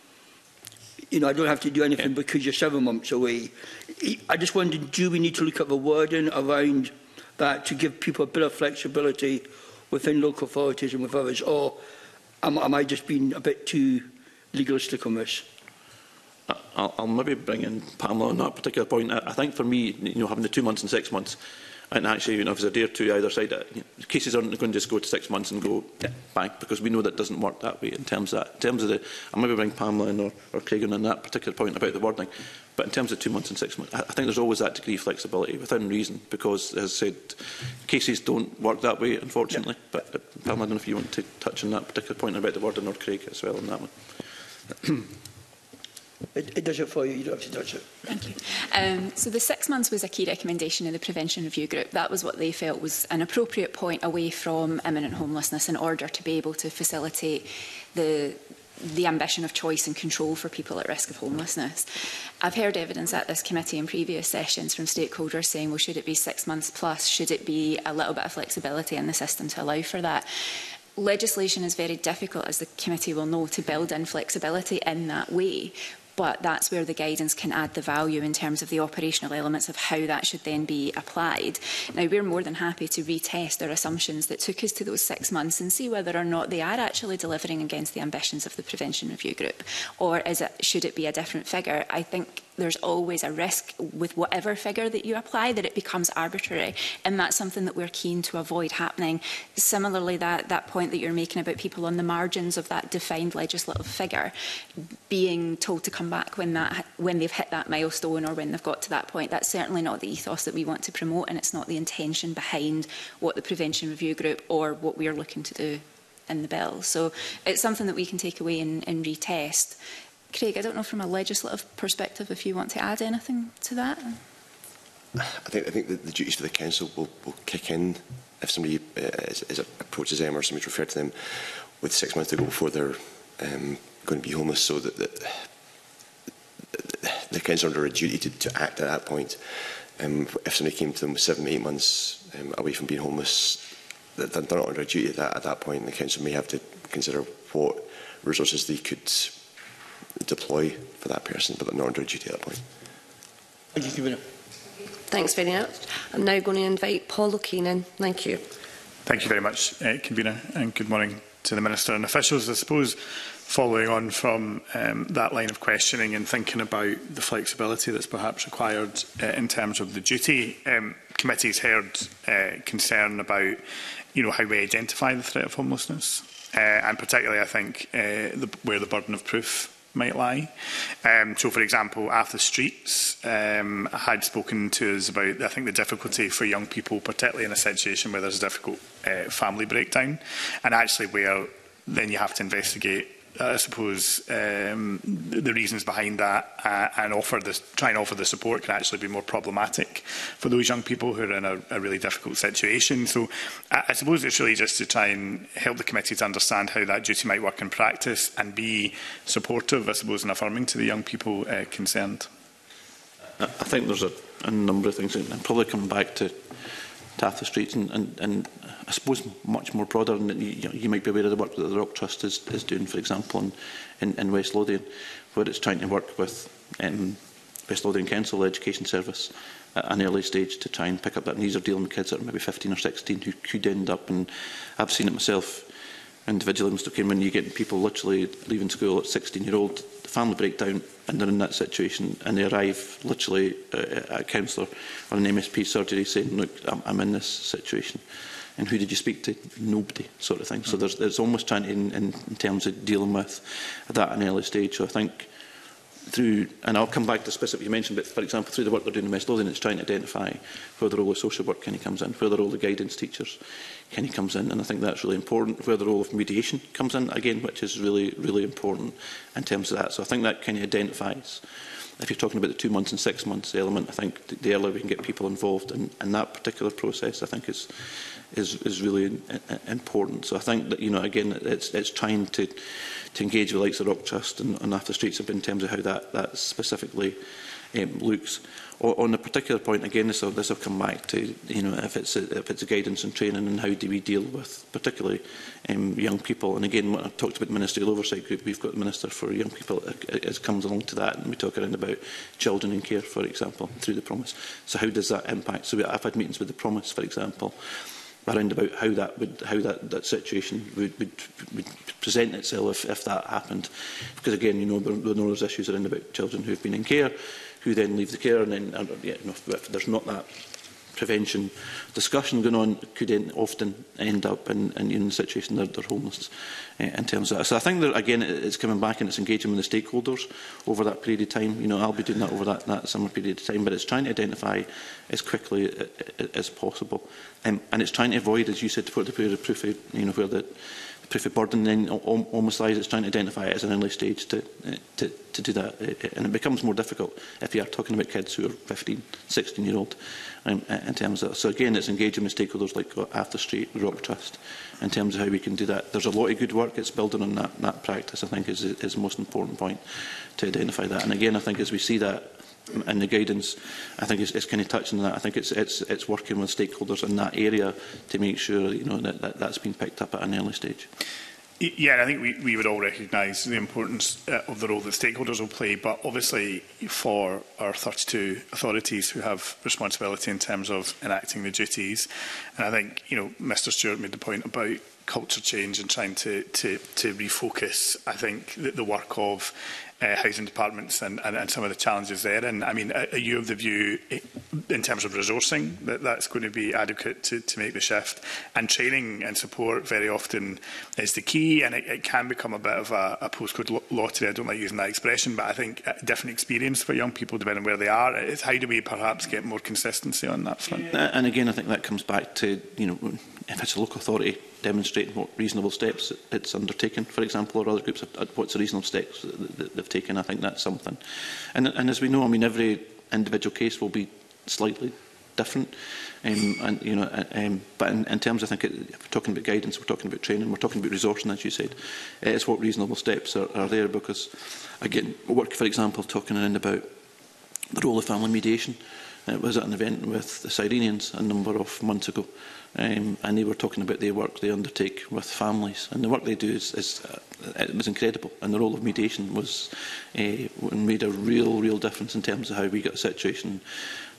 you know, I don't have to do anything yeah. because you're seven months away. I just wondered, do we need to look at the wording around that to give people a bit of flexibility within local authorities and with others, or am, am I just being a bit too legalistic on this? I'll, I'll maybe bring in Pamela on that particular point. I, I think for me, you know, having the two months and six months, and actually, you know, if there's a day or two either side, you know, cases aren't going to just go to six months and go yeah, bang, because we know that doesn't work that way in terms of that. In terms of the, I'll maybe bring Pamela in or, or Craig on that particular point about the wording. But in terms of two months and six months, I, I think there's always that degree of flexibility within reason, because, as I said, cases don't work that way, unfortunately. Yeah. But uh, Pamela, I don't know if you want to touch on that particular point about the wording, or Craig as well on that one. It, it does it for you, you don't have to touch it. Thank you. Um, so the six months was a key recommendation of the Prevention Review Group. That was what they felt was an appropriate point away from imminent homelessness in order to be able to facilitate the the ambition of choice and control for people at risk of homelessness. I've heard evidence at this committee in previous sessions from stakeholders saying, well, should it be six months plus? Should it be a little bit of flexibility in the system to allow for that? Legislation is very difficult, as the committee will know, to build in flexibility in that way. But that's where the guidance can add the value in terms of the operational elements of how that should then be applied. Now, we're more than happy to retest our assumptions that took us to those six months and see whether or not they are actually delivering against the ambitions of the Prevention Review Group. Or is it, should it be a different figure? I think there's always a risk with whatever figure that you apply that it becomes arbitrary, and that's something that we're keen to avoid happening. Similarly, that, that point that you're making about people on the margins of that defined legislative figure being told to come back when, that, when they've hit that milestone or when they've got to that point, that's certainly not the ethos that we want to promote, and it's not the intention behind what the Prevention Review Group or what we're looking to do in the bill. So it's something that we can take away and, and retest. Craig, I don't know from a legislative perspective if you want to add anything to that. I think I think the, the duties for the council will, will kick in if somebody uh, is, is approaches them or somebody's referred to them with six months to go before they're um, going to be homeless. So that the, the, the council are under a duty to, to act at that point. Um, if somebody came to them with seven, eight months um, away from being homeless, they're not under a duty at that, at that point. The council may have to consider what resources they could deploy for that person, but they're not under a duty at that point. Thank you, Convener. Thanks very much. I'm now going to invite Paul O'Keenan. Thank you. Thank you very much, uh, Convener, and good morning to the Minister and officials. I suppose following on from um, that line of questioning and thinking about the flexibility that's perhaps required uh, in terms of the duty, um, committee's heard uh, concern about you know, how we identify the threat of homelessness, uh, and particularly I think uh, the, where the burden of proof might lie. Um, so, for example, Arthur Streets um, had spoken to us about, I think, the difficulty for young people, particularly in a situation where there's a difficult uh, family breakdown, and actually where then you have to investigate, I suppose, um, the reasons behind that uh, and offer this, try and offer the support can actually be more problematic for those young people who are in a, a really difficult situation. So I, I suppose it's really just to try and help the committee to understand how that duty might work in practice and be supportive, I suppose, and affirming to the young people uh, concerned. I think there's a, a number of things, and probably coming back to Arthur Streets and, and, and I suppose much more broader, and you, you might be aware of the work that the Rock Trust is, is doing, for example, in, in, in West Lothian, where it's trying to work with um, West Lothian Council Education Service at an early stage to try and pick up that. And these are dealing with kids that are maybe fifteen or sixteen who could end up, and I've seen it myself individually, Mister Cain, when you get people literally leaving school at sixteen year old, the family breakdown, and they're in that situation, and they arrive literally uh, at a counsellor or an M S P surgery saying, look, I'm, I'm in this situation. And who did you speak to? Nobody, sort of thing. So there's, there's almost trying to, in, in, in terms of dealing with that at an early stage. So I think through, and I'll come back to specific you mentioned, but for example, through the work they're doing in West Lothian, it's trying to identify where the role of social work kind of comes in, where the role of guidance teachers kind of comes in, and I think that's really important, where the role of mediation comes in, again, which is really, really important in terms of that. So I think that kind of identifies, if you're talking about the two months and six months element, I think the, the earlier we can get people involved in, in that particular process, I think is is, is really in, in, important. So I think that, you know, again, it's, it's trying to, to engage with the likes of Rock Trust and, and Arthur Streets in terms of how that, that specifically um, looks. O on the particular point, again, this will, this will come back to, you know, if it's, a, if it's a guidance and training and how do we deal with particularly um, young people. And again, when I talked about the Ministerial Oversight Group, we've got the Minister for Young People as comes along to that, and we talk around about children in care, for example, through the Promise. So how does that impact? So we, I've had meetings with the Promise, for example, around about how that would, how that, that situation would, would, would present itself if, if that happened. Because again, you know, there, there are those issues around about children who have been in care, who then leave the care, and then, and, yeah, you know, if there's not that prevention discussion going on, could then often end up in, in, in a situation they're, they're homeless uh, in terms of that. So I think that, again, it's coming back and it's engaging with the stakeholders over that period of time. You know, I'll be doing that over that, that summer period of time, but it's trying to identify as quickly as possible. Um, and it's trying to avoid, as you said, to put the period of proof, you know, where the proof of burden then almost lies. It's trying to identify it as an early stage to, uh, to, to do that. And it becomes more difficult if you are talking about kids who are fifteen, sixteen year old um, in terms of that. So again, it's engaging with stakeholders like Arthur Street, Rock Trust, in terms of how we can do that. There's a lot of good work. It's building on that, that practice, I think, is, is the most important point to identify that. And again, I think as we see that and the guidance, I think it's, it's kind of touching on that. I think it's, it's, it's working with stakeholders in that area to make sure, you know, that, that that's been picked up at an early stage. Yeah, and I think we, we would all recognise the importance uh, of the role that stakeholders will play, but obviously for our thirty-two authorities who have responsibility in terms of enacting the duties, and I think, you know, Mr Stewart made the point about culture change and trying to, to, to refocus, I think, the, the work of Uh, housing departments and, and, and some of the challenges there. And I mean, are you of the view, in terms of resourcing, that that's going to be adequate to, to make the shift? And training and support very often is the key, and it, it can become a bit of a, a postcode lottery. I don't like using that expression, but I think a different experience for young people depending on where they are. It's how do we perhaps get more consistency on that front? And again, I think that comes back to, you know, if it's a local authority demonstrating what reasonable steps it's undertaken, for example, or other groups, what's the reasonable steps that they've taken, I think that's something. And, and as we know, I mean, every individual case will be slightly different. Um, and, you know, um, but in, in terms, I think, it, if we're talking about guidance, we're talking about training, we're talking about resourcing, as you said. It's what reasonable steps are, are there, because, again, work, for example, talking around about the role of family mediation. I was at an event with the Cyrenians a number of months ago, um, and they were talking about the work they undertake with families, and the work they do is, is uh, it was incredible, and the role of mediation was uh, made a real, real difference in terms of how we got a situation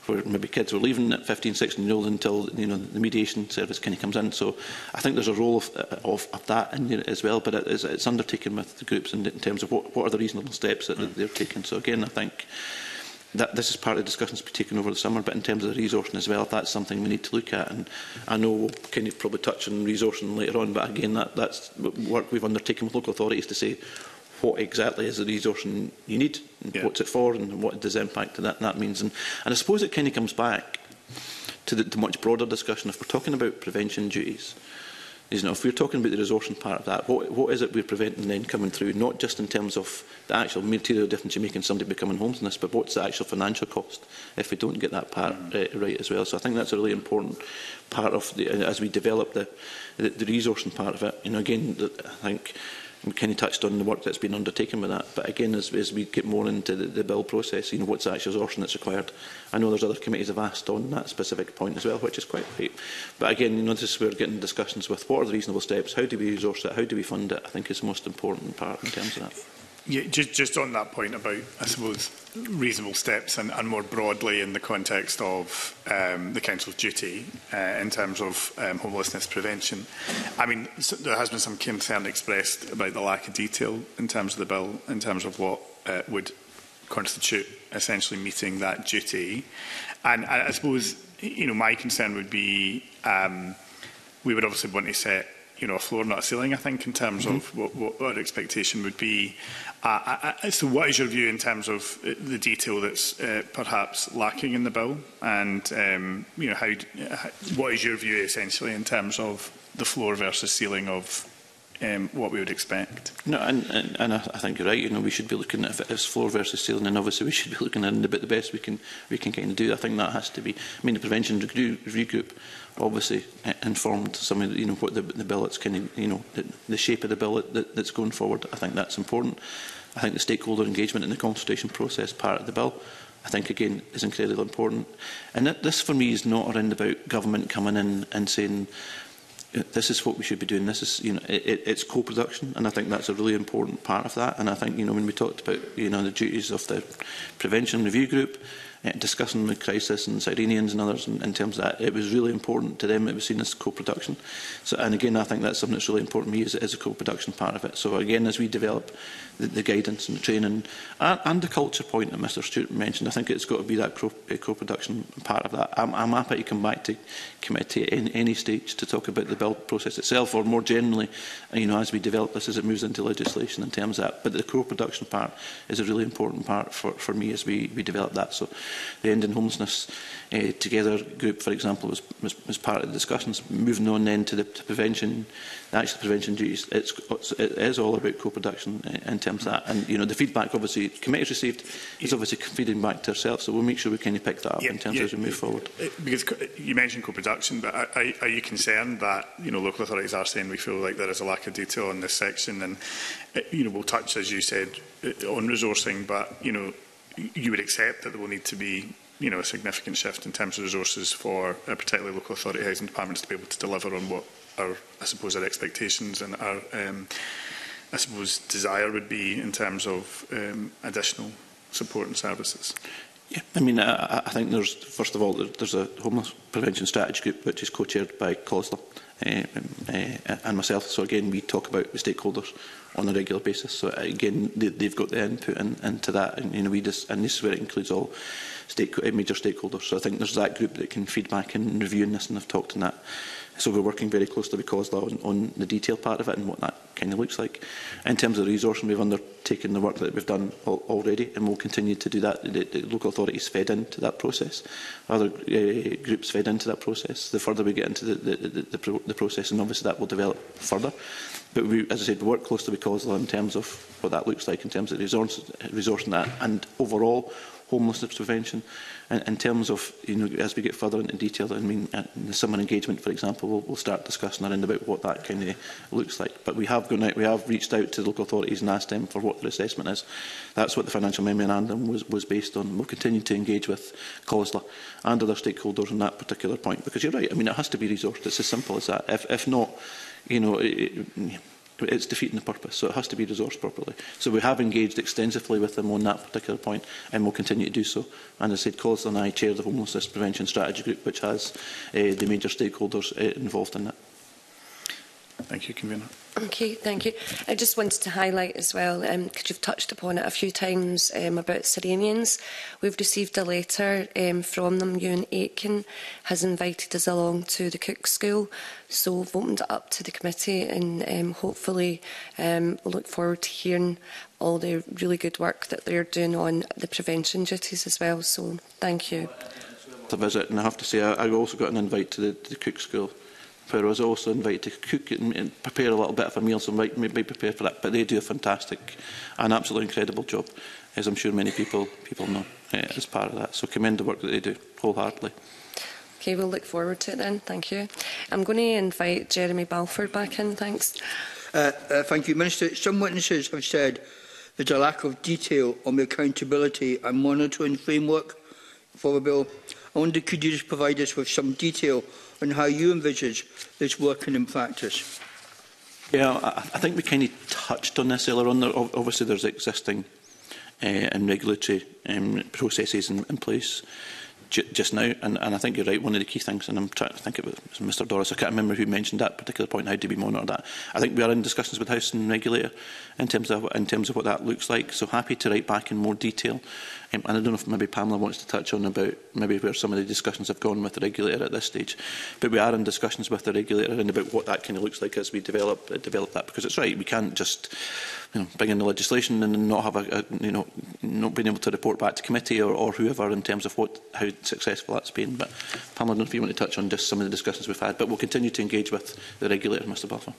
where maybe kids were leaving at fifteen, sixteen year old until you know the mediation service kind of comes in. So I think there's a role of, of, of that in there as well, but it is, it's undertaken with the groups in, in terms of what, what are the reasonable steps that, that they're taking. So again, I think that this is part of the discussions to be taken over the summer, but in terms of the resourcing as well, that's something we need to look at. And I know we'll kind of probably touch on resourcing later on, but again, that, that's work we've undertaken with local authorities to say what exactly is the resourcing you need, and yeah. what's it for, and what does the impact that that means. And, and I suppose it kind of comes back to the to much broader discussion. If we're talking about prevention duties, is, you know, if we're talking about the resourcing part of that, what, what is it we're preventing then coming through, not just in terms of the actual material difference you make in somebody becoming homeless, but what's the actual financial cost if we don't get that part uh, right as well. So I think that's a really important part of the, as we develop the, the, the resourcing part of it. You know, again, I think we kind of touched on the work that's been undertaken with that, but again, as, as we get more into the, the bill process, you know, what's the actual resourcing that's required. I know there's other committees have asked on that specific point as well, which is quite right. But again, you know, this is where we're getting discussions with what are the reasonable steps, how do we resource it, how do we fund it, I think is the most important part in terms of that. Yeah, just, just on that point about, I suppose, reasonable steps and, and more broadly in the context of um, the Council's duty uh, in terms of um, homelessness prevention. I mean, so there has been some concern expressed about the lack of detail in terms of the bill, in terms of what uh, would constitute essentially meeting that duty. And I, I suppose, you know, my concern would be um, we would obviously want to set you know, a floor, not a ceiling, I think, in terms mm-hmm. of what, what our expectation would be. Uh, I, I, so what is your view in terms of the detail that's uh, perhaps lacking in the bill? And, um, you know, how, how, what is your view, essentially, in terms of the floor versus ceiling of um, what we would expect? No, and, and, and I think you're right. You know, we should be looking at if it is floor versus ceiling, and obviously we should be looking at the best we can we can kind of do. I think that has to be. I mean, the prevention review, review group obviously informed some of the, you know what the, the bill it's kind of you know the, the shape of the bill that, that's going forward. I think that's important. I think the stakeholder engagement in the consultation process part of the bill, I think again is incredibly important. And that, this for me is not around about government coming in and saying this is what we should be doing. This is you know it, it, it's co-production, and I think that's a really important part of that. And I think you know when we talked about you know the duties of the prevention review group. Uh, discussing with Crisis and Cyrenians and others in, in terms of that, it was really important to them. It was seen as co-production. So, and again, I think that's something that's really important to me is, is a co-production part of it. So again, as we develop the, the guidance and the training and, and the culture point that Mr Stewart mentioned, I think it's got to be that co-production part of that. I'm, I'm happy to come back to committee at any, any stage to talk about the bill process itself, or more generally, you know, as we develop this as it moves into legislation in terms of that. But the co-production part is a really important part for, for me as we, we develop that. So the Ending Homelessness uh, Together group, for example, was, was, was part of the discussions. Moving on then to the to prevention, the actual prevention duties, it's, it is all about co-production uh, in terms of that. And you know, the feedback obviously the committee's received is obviously feeding back to ourselves, so we'll make sure we kind of pick that up yeah, in terms yeah, of as we move forward. Because you mentioned co-production, but are, are you concerned that you know local authorities are saying we feel like there is a lack of detail in this section, and you know we'll touch, as you said, on resourcing, but you know. You would accept that there will need to be, you know, a significant shift in terms of resources for uh, particularly local authority housing departments to be able to deliver on what our, I suppose, our expectations and our, um, I suppose, desire would be in terms of um, additional support and services. Yeah, I mean, I, I think there's, first of all, there's a homeless prevention strategy group which is co-chaired by COSLA uh, uh, and myself. So again, we talk about the stakeholders on a regular basis. So again, they, they've got the input in, into that, and you know, we just, and this is where it includes all stake, major stakeholders. So I think there's that group that can feed back and reviewing this, and I've talked on that. So we're working very closely with COSLA on, on the detail part of it and what that kind of looks like. In terms of the resourcing, we've undertaken the work that we've done al already, and we'll continue to do that. The, the local authorities fed into that process, other uh, groups fed into that process. The further we get into the, the, the, the, pro the process, and obviously that will develop further. But we, as I said, work closely with COSLA in terms of what that looks like, in terms of resource, resourcing that, and overall homelessness prevention. And in terms of, you know, as we get further into detail, I mean, in the summer engagement, for example, we'll, we'll start discussing around about what that kind of looks like. But we have gone out, we have reached out to the local authorities and asked them for what their assessment is. That's what the financial memorandum was, was based on. We'll continue to engage with COSLA and other stakeholders on that particular point, because you're right. I mean, it has to be resourced. It's as simple as that. If, if not, you know, it, it, it's defeating the purpose. So it has to be resourced properly. So we have engaged extensively with them on that particular point, and will continue to do so. And as I said, Collis and I chair the Homelessness Prevention Strategy Group, which has uh, the major stakeholders uh, involved in that. Thank you, Convener. Okay, thank you. I just wanted to highlight as well, um, because you've touched upon it a few times, um, about Sirenians. We've received a letter um, from them. Ewan Aitken has invited us along to the Cook School, so we've opened it up to the committee, and um, hopefully um, we'll look forward to hearing all the really good work that they're doing on the prevention duties as well. So thank you. To visit, and I have to say, I, I also got an invite to the, the Cook School, where I was also invited to cook and, and prepare a little bit of a meal, so I might, might be prepared for that. But they do a fantastic and absolutely incredible job, as I'm sure many people people know, uh, as part of that. So commend the work that they do wholeheartedly. Okay, we'll look forward to it then. Thank you. I'm going to invite Jeremy Balfour back in. Thanks. Uh, uh, thank you, Minister. Some witnesses have said there's a lack of detail on the accountability and monitoring framework for the bill. I wonder, could you just provide us with some detail on how you envisage this working in practice? Yeah, I, I think we kind of touched on this earlier on. There, obviously, there's existing uh, and regulatory um, processes in, in place j just now, and, and I think you're right. One of the key things, and I'm trying to think about Mr Doris, I can't remember who mentioned that particular point. How do we monitor that? I think we are in discussions with Housing Regulator in terms of in terms of what that looks like. So happy to write back in more detail. Um, and I don't know if maybe Pamela wants to touch on about maybe where some of the discussions have gone with the regulator at this stage. But we are in discussions with the regulator and about what that kind of looks like as we develop uh, develop that. Because it's right, we can't just you know, bring in the legislation and not have a, a you know not being able to report back to committee or, or whoever in terms of what how successful that's been. But Pamela, I don't know if you want to touch on just some of the discussions we've had. But we'll continue to engage with the regulator, Mr Balfour.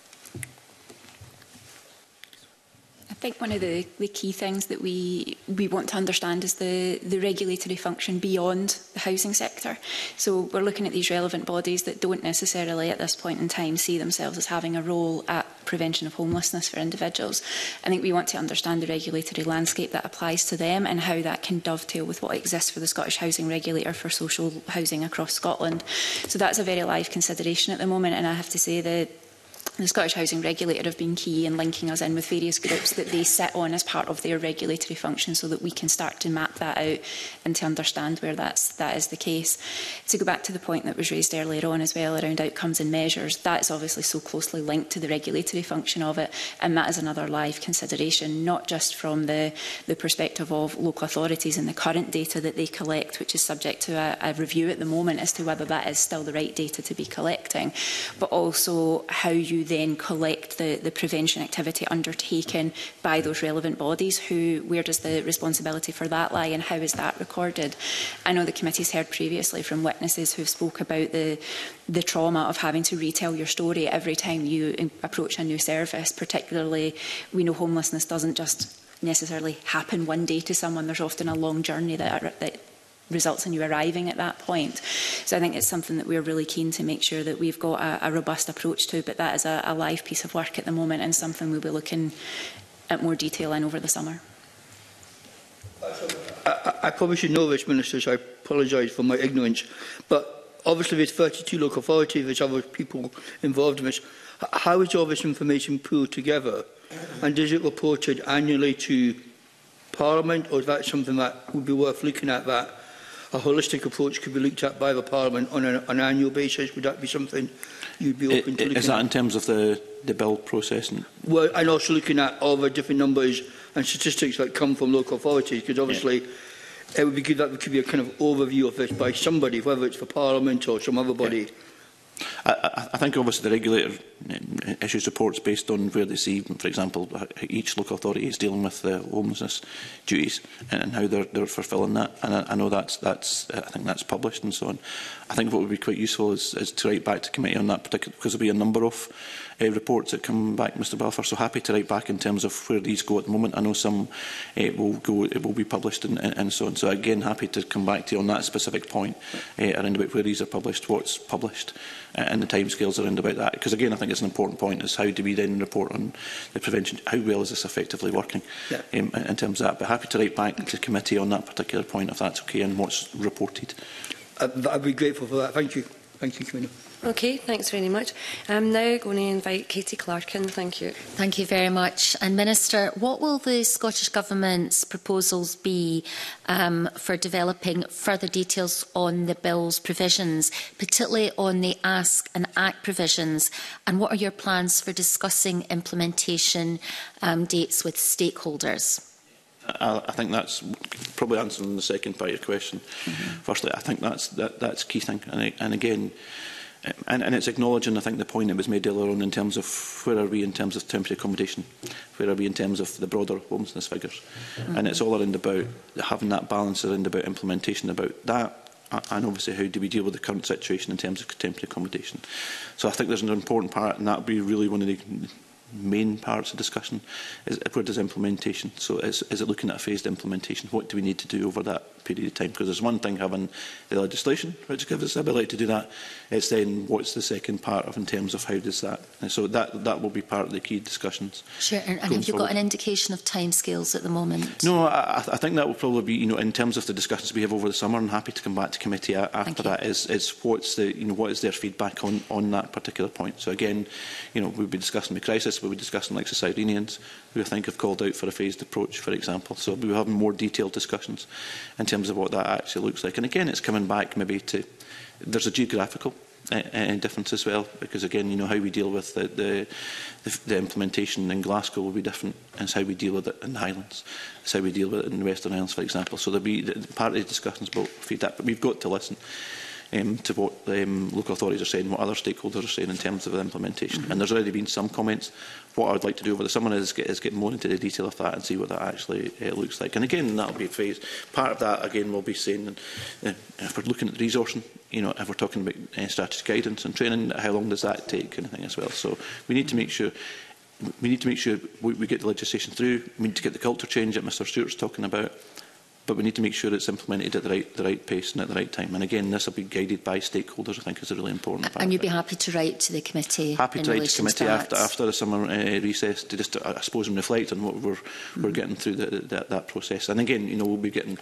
I think one of the, the key things that we we want to understand is the, the regulatory function beyond the housing sector. So we're looking at these relevant bodies that don't necessarily at this point in time see themselves as having a role at prevention of homelessness for individuals. I think we want to understand the regulatory landscape that applies to them and how that can dovetail with what exists for the Scottish Housing Regulator for social housing across Scotland. So that's a very live consideration at the moment, and I have to say that the Scottish Housing Regulator have been key in linking us in with various groups that they sit on as part of their regulatory function so that we can start to map that out and to understand where that's, that is the case. To go back to the point that was raised earlier on as well around outcomes and measures, that is obviously so closely linked to the regulatory function of it, and that is another live consideration, not just from the, the perspective of local authorities and the current data that they collect, which is subject to a, a review at the moment as to whether that is still the right data to be collecting, but also how you then collect the, the prevention activity undertaken by those relevant bodies. Who, where does the responsibility for that lie, and how is that recorded? I know the committee's heard previously from witnesses who spoke about the, the trauma of having to retell your story every time you approach a new service. Particularly, we know homelessness doesn't just necessarily happen one day to someone. There's often a long journey that, are, that results in you arriving at that point. So I think it's something that we're really keen to make sure that we've got a, a robust approach to, but that is a, a live piece of work at the moment and something we'll be looking at more detail in over the summer. I, I probably should know this, Minister, so I apologise for my ignorance, but obviously there's thirty-two local authorities, there's other people involved in this. How is all this information pooled together, and is it reported annually to Parliament, or is that something that would be worth looking at, that a holistic approach could be looked at by the Parliament on an, an annual basis? Would that be something you'd be open it, to looking at? Is that in terms of the, the build process? And well, and also looking at all the different numbers and statistics that come from local authorities, because obviously yeah. it would be good that there could be a kind of overview of this by somebody, whether it's for Parliament or some other body. Yeah. I, I think obviously the regulator issues reports based on where they see, for example, each local authority is dealing with the homelessness duties and how they're, they're fulfilling that. And I, I know that's, that's, I think that's published and so on. I think what would be quite useful is, is to write back to committee on that particular, because there'll be a number of uh, reports that come back, Mr Balfour. So happy to write back in terms of where these go at the moment. I know some uh, will go, it will be published and, and, and so on. So again, happy to come back to you on that specific point uh, around about where these are published, what's published, uh, and the timescales around about that. Because again, I think it's an important point: is how do we then report on the prevention? How well is this effectively working yeah. um, in terms of that? But happy to write back to committee on that particular point if that's okay, and what's reported. Uh, I'd be grateful for that. Thank you. Thank you, Commissioner. Okay, thanks very much. I'm now going to invite Katie Clarkin. Thank you. Thank you very much. And Minister, what will the Scottish Government's proposals be um, for developing further details on the Bill's provisions, particularly on the Ask and Act provisions? And what are your plans for discussing implementation um, dates with stakeholders? I, I think that's probably answering the second part of your question. Mm-hmm. Firstly, I think that's that, that's a key thing. And, and again, and, and it's acknowledging, I think, the point that was made earlier on in terms of where are we in terms of temporary accommodation, where are we in terms of the broader homelessness figures. Mm-hmm. And it's all around about having that balance around about implementation, about that, and obviously how do we deal with the current situation in terms of temporary accommodation. So I think there's an important part, and that would be really one of the main parts of discussion, is where does implementation, so is, is it looking at a phased implementation, what do we need to do over that period of time, because there's one thing having the legislation which gives us the ability to do that, it's then what's the second part of in terms of how does that, and so that that will be part of the key discussions. Sure, and, and have you forward. got an indication of timescales at the moment? No, I, I think that will probably be, you know, in terms of the discussions we have over the summer, and happy to come back to committee after that, is, is what's the, you know, what is their feedback on, on that particular point. So again, you know, we'll be discussing the crisis, we'll be discussing like the Sardinians, who I think have called out for a phased approach, for example. So we'll be having more detailed discussions in terms of what that actually looks like. And again, it's coming back maybe to, there's a geographical uh, uh, difference as well, because again, you know, how we deal with the, the, the, the implementation in Glasgow will be different, and it's how we deal with it in the Highlands, it's how we deal with it in the Western Islands, for example. So there'll be the, part of the discussions about feedback, but we've got to listen Um, to what um, local authorities are saying, what other stakeholders are saying in terms of the implementation. Mm-hmm. And there's already been some comments. What I would like to do over the summer is get, is get more into the detail of that and see what that actually uh, looks like. And again, that will be phased. Part of that, again, will be saying, uh, if we're looking at the resourcing, you know, if we're talking about uh, strategy guidance and training, how long does that take, kind of thing as well. So we need to make sure we need to make sure we, we get the legislation through. We need to get the culture change that Mr Stewart's talking about. But we need to make sure it's implemented at the right, the right pace and at the right time. And again, this will be guided by stakeholders, I think is a really important part. And you'd be happy to write to the committee? Happy to write to committee to after, after the summer uh, recess to just, uh, I suppose, and reflect on what we're, mm-hmm. we're getting through the, the, that process. And again, you know, we'll be getting,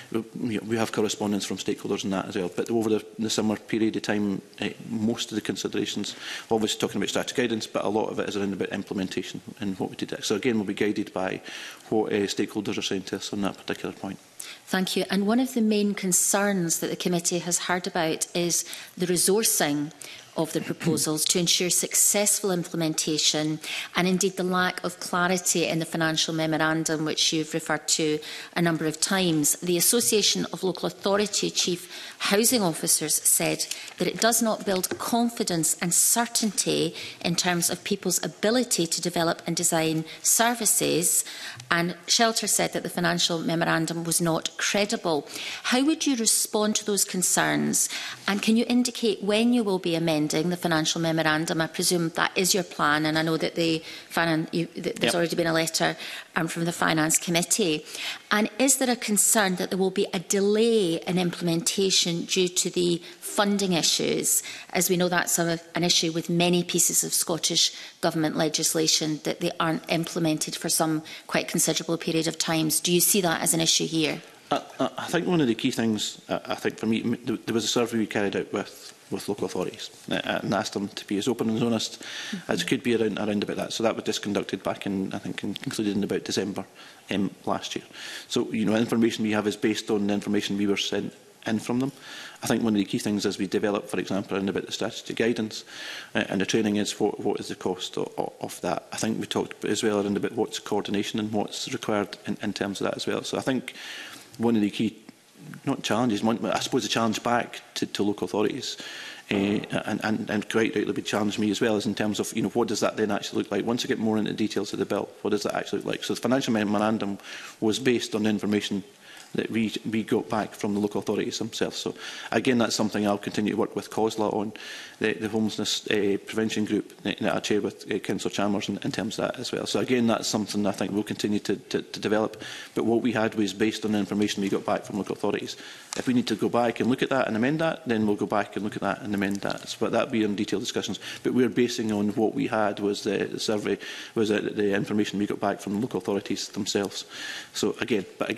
we, we have correspondence from stakeholders in that as well. But over the, the summer period of time, uh, most of the considerations, obviously talking about strategic guidance, but a lot of it is around about implementation and what we did. So again, we'll be guided by what uh, stakeholders are saying to us on that particular point. Thank you. And one of the main concerns that the committee has heard about is the resourcing of the proposals to ensure successful implementation, and indeed the lack of clarity in the financial memorandum, which you've referred to a number of times. The Association of Local Authority Chief Housing Officers said that it does not build confidence and certainty in terms of people's ability to develop and design services, and Shelter said that the financial memorandum was not credible. How would you respond to those concerns, and can you indicate when you will be amending the financial memorandum? I presume that is your plan, and I know that the finan you, th there's yep. already been a letter um, from the Finance Committee. And is there a concern that there will be a delay in implementation due to the funding issues, as we know that's a, an issue with many pieces of Scottish Government legislation, that they aren't implemented for some quite considerable period of time? Do you see that as an issue here? I, I think one of the key things, uh, I think for me, there was a survey we carried out with with local authorities uh, and asked them to be as open and as honest mm-hmm. as could be around, around about that. So that was just conducted back in, I think, in, concluded in about December um, last year. So, you know, information we have is based on the information we were sent in from them. I think one of the key things as we develop, for example, around about the strategy guidance uh, and the training is what, what is the cost of, of that. I think we talked as well around about what's coordination and what's required in, in terms of that as well. So I think one of the key not challenges, one, I suppose the challenge back to, to local authorities, uh, and, and, and quite rightly would challenge me as well, is in terms of, you know, what does that then actually look like? Once you get more into the details of the bill, what does that actually look like? So the financial memorandum was based on the information that we, we got back from the local authorities themselves. So again, that's something I'll continue to work with COSLA on, the, the homelessness uh, prevention group that I chair with uh, Councillor Chalmers in, in terms of that as well. So again, that's something I think we'll continue to, to, to develop. But what we had was based on the information we got back from local authorities. If we need to go back and look at that and amend that, then we'll go back and look at that and amend that. So, but that will be in detailed discussions. But we're basing on what we had was the, the survey, was the, the information we got back from local authorities themselves. So again, but again,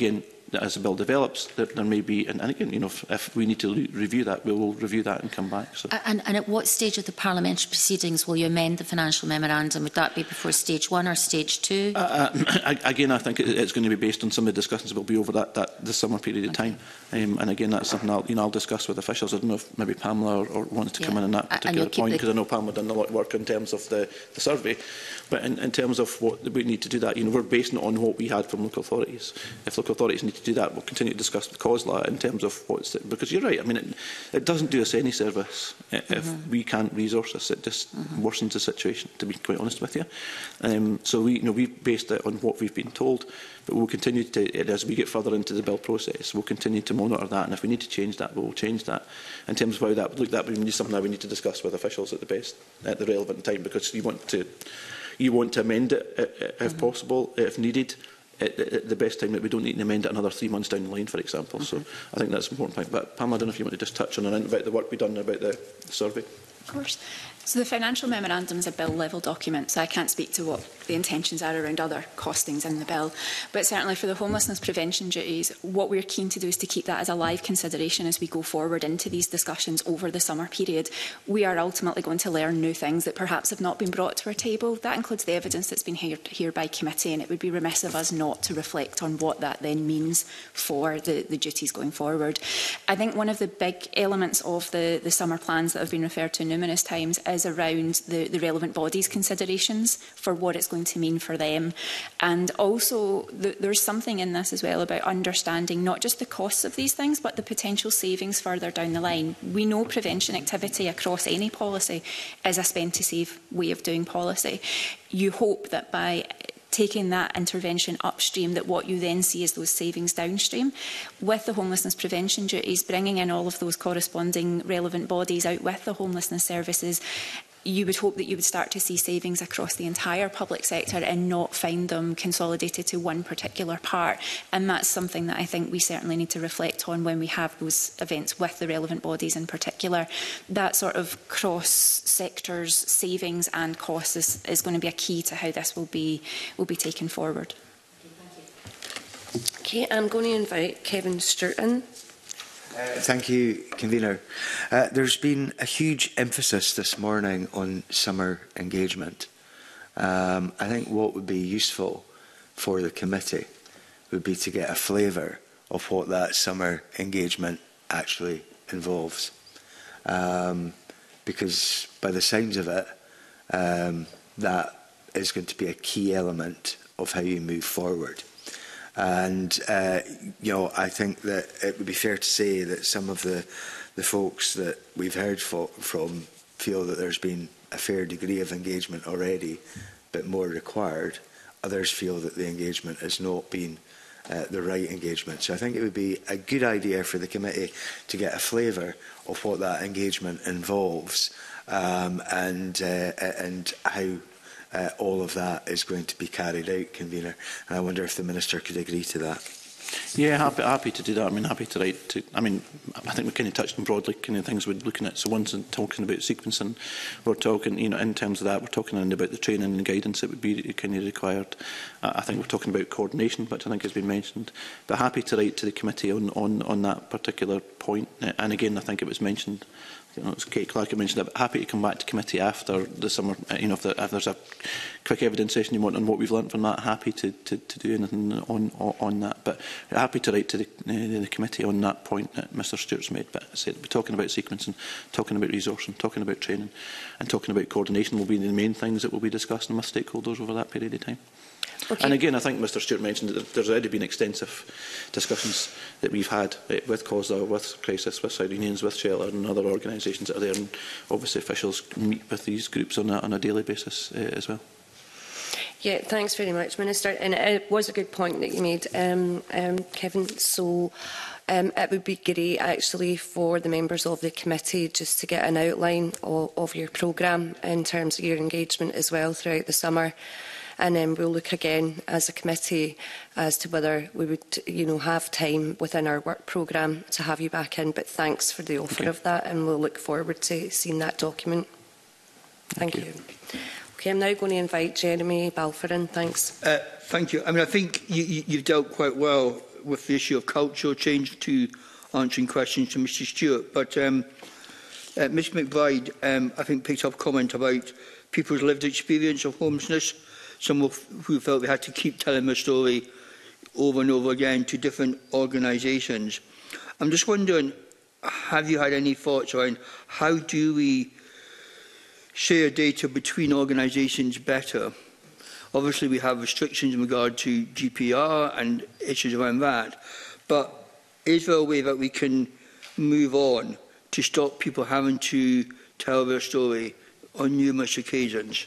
that as the bill develops, there, there may be, and, and again, you know, if, if we need to re review that, we will review that and come back. So. And, and at what stage of the parliamentary proceedings will you amend the financial memorandum? Would that be before stage one or stage two? Uh, uh, again, I think it, it's going to be based on some of the discussions that will be over that, that the summer period of okay. time. Um, and again, that's something I'll, you know, I'll discuss with officials. I don't know if maybe Pamela or, or wants to yeah. come in on that particular point, because the... I know Pamela done a lot of work in terms of the, the survey. But in, in terms of what we need to do that, you know, we're basing it on what we had from local authorities. If local authorities need to do that, we'll continue to discuss with COSLA in terms of what's it, because you're right. I mean, it, it doesn't do us any service if mm-hmm. we can't resource us. It just mm-hmm. worsens the situation, to be quite honest with you. Um, so we, you know, we've based it on what we've been told, but we'll continue to, as we get further into the bill process, we'll continue to monitor that, and if we need to change that, we'll change that. In terms of how that would look, that would be something that we need to discuss with officials at the best, at the relevant time, because you want to. You want to amend it, if mm-hmm. possible, if needed, at, at the best time that we don't need to amend it another three months down the line, for example. Mm-hmm. So I think that's an important point. But Pam, I don't know if you want to just touch on it about the work we've done about the, the survey. Of course. So the financial memorandum is a bill-level document, so I can't speak to what the intentions are around other costings in the bill. But certainly for the homelessness prevention duties, what we're keen to do is to keep that as a live consideration as we go forward into these discussions over the summer period. We are ultimately going to learn new things that perhaps have not been brought to our table. That includes the evidence that's been heard here by committee, and it would be remiss of us not to reflect on what that then means for the, the duties going forward. I think one of the big elements of the, the summer plans that have been referred to numerous times is around the, the relevant bodies' considerations for what it's going to mean for them. And also, the, there's something in this as well about understanding not just the costs of these things, but the potential savings further down the line. We know prevention activity across any policy is a spend-to-save way of doing policy. You hope that by taking that intervention upstream, that what you then see is those savings downstream. With the homelessness prevention duties, bringing in all of those corresponding relevant bodies out with the homelessness services, you would hope that you would start to see savings across the entire public sector and not find them consolidated to one particular part. And that's something that I think we certainly need to reflect on when we have those events with the relevant bodies in particular. That sort of cross-sectors savings and costs is, is going to be a key to how this will be, will be taken forward. Okay, I'm going to invite Kevin Stewart in. Uh, thank you, Convener. Uh, there's been a huge emphasis this morning on summer engagement. Um, I think what would be useful for the committee would be to get a flavour of what that summer engagement actually involves. Um, because by the sounds of it, um, that is going to be a key element of how you move forward. And, uh, you know, I think that it would be fair to say that some of the, the folks that we've heard fo from feel that there's been a fair degree of engagement already, but more required. Others feel that the engagement has not been uh, the right engagement. So I think it would be a good idea for the committee to get a flavour of what that engagement involves um, and, uh, and how Uh, all of that is going to be carried out, Convener, and I wonder if the Minister could agree to that. Yeah, happy, happy to do that. I mean, happy to write to. I mean, I think we kind of touched on broadly kind of things we're looking at. So one's talking about sequencing. We're talking, you know, in terms of that, we're talking about the training and guidance that would be kind of required. Uh, I think we're talking about coordination, which I think has been mentioned. But happy to write to the committee on on on that particular point. And again, I think it was mentioned. You know, it's Kate Clark mentioned that, but happy to come back to committee after the summer. You know, if, there, if there's a quick evidence session you want on what we've learnt from that, happy to, to, to do anything on, on, on that. But happy to write to the, uh, the committee on that point that Mr Stewart's made. But I said, we're talking about sequencing, talking about resourcing, talking about training, and talking about coordination will be the main things that we'll be discussing with stakeholders over that period of time. Okay. And again, I think Mr Stewart mentioned that there's already been extensive discussions that we've had uh, with COSLA, with Crisis, with Side Unions, with Shelter and other organisations that are there, and obviously officials meet with these groups on a, on a daily basis uh, as well. Yeah, thanks very much, Minister. And it was a good point that you made, um, um, Kevin. So um, it would be great, actually, for the members of the committee just to get an outline of, of your programme in terms of your engagement as well throughout the summer. And then we'll look again as a committee as to whether we would, you know, have time within our work programme to have you back in. But thanks for the offer okay. of that, and we'll look forward to seeing that document. Thank, Thank you. you. Okay, I'm now going to invite Jeremy Balfour in. Thanks. Uh, thank you. I mean, I think you, you, you've dealt quite well with the issue of cultural change to answering questions to Mister Stewart. But um, uh, Miz McBride, um, I think, picked up a comment about people's lived experience of homelessness, some of who felt they had to keep telling their story over and over again to different organisations. I'm just wondering, have you had any thoughts around how do we share data between organisations better? Obviously, we have restrictions in regard to G P R and issues around that, but is there a way that we can move on to stop people having to tell their story on numerous occasions?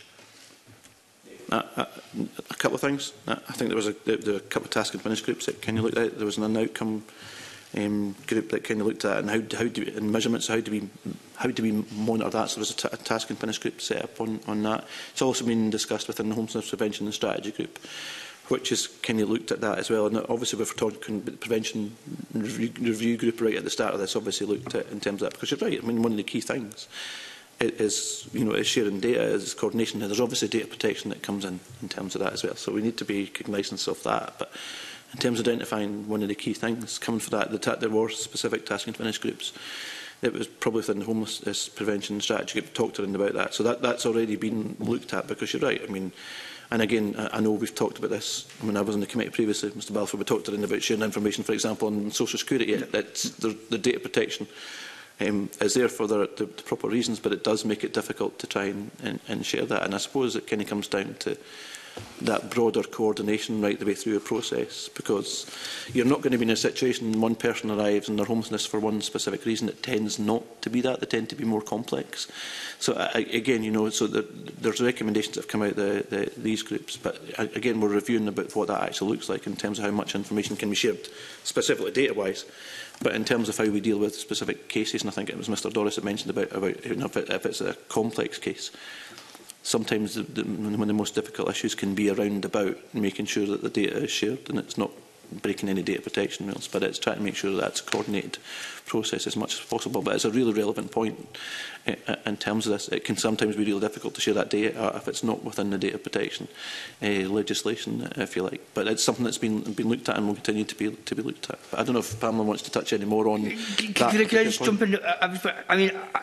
Uh, uh, a couple of things. Uh, I think there was a, there, there were a couple of task and finish groups that kind of looked at. There was an outcome um, group that kind of looked at and how, how do we, and measurements. How do we how do we monitor that? So there was a, t a task and finish group set up on on that. It's also been discussed within the Homelessness Prevention and Strategy Group, which has kind of looked at that as well. And obviously, we've talking about the prevention review, review group right at the start of this. Obviously, looked at in terms of that because you're right. I mean, one of the key things is, you know, is sharing data, is coordination. And there's obviously data protection that comes in in terms of that as well. So we need to be cognizant of that. But in terms of identifying one of the key things coming for that, the ta there were specific task and finish groups. It was probably within the Homelessness Prevention Strategy Group talked around about that. So that, that's already been looked at because you're right. I mean, and again, I, I know we've talked about this when I was on the committee previously, Mister Balfour, we talked around about sharing information, for example, on social security. Yeah. It's the, the data protection Um, is there for the, the, the proper reasons, but it does make it difficult to try and, and, and share that. And I suppose it kind of comes down to that broader coordination right the way through a process, because you're not going to be in a situation when one person arrives in their homelessness for one specific reason. It tends not to be that. They tend to be more complex. So I, again, you know, so the, there's recommendations that have come out of the, the, these groups, but again, we're reviewing about what that actually looks like in terms of how much information can be shared, specifically data-wise. But in terms of how we deal with specific cases, and I think it was Mister Doris that mentioned about, about you know, if, it, if it's a complex case, sometimes the, the, one of the most difficult issues can be around about making sure that the data is shared and it's not breaking any data protection rules, but it's trying to make sure that that's a coordinated process as much as possible. But it's a really relevant point uh, in terms of this. It can sometimes be really difficult to share that data if it's not within the data protection uh, legislation, if you like. But it's something that's been been looked at and will continue to be to be looked at. But I don't know if Pamela wants to touch any more on can, that. Can I, can I just point. jump in? I, I mean, I,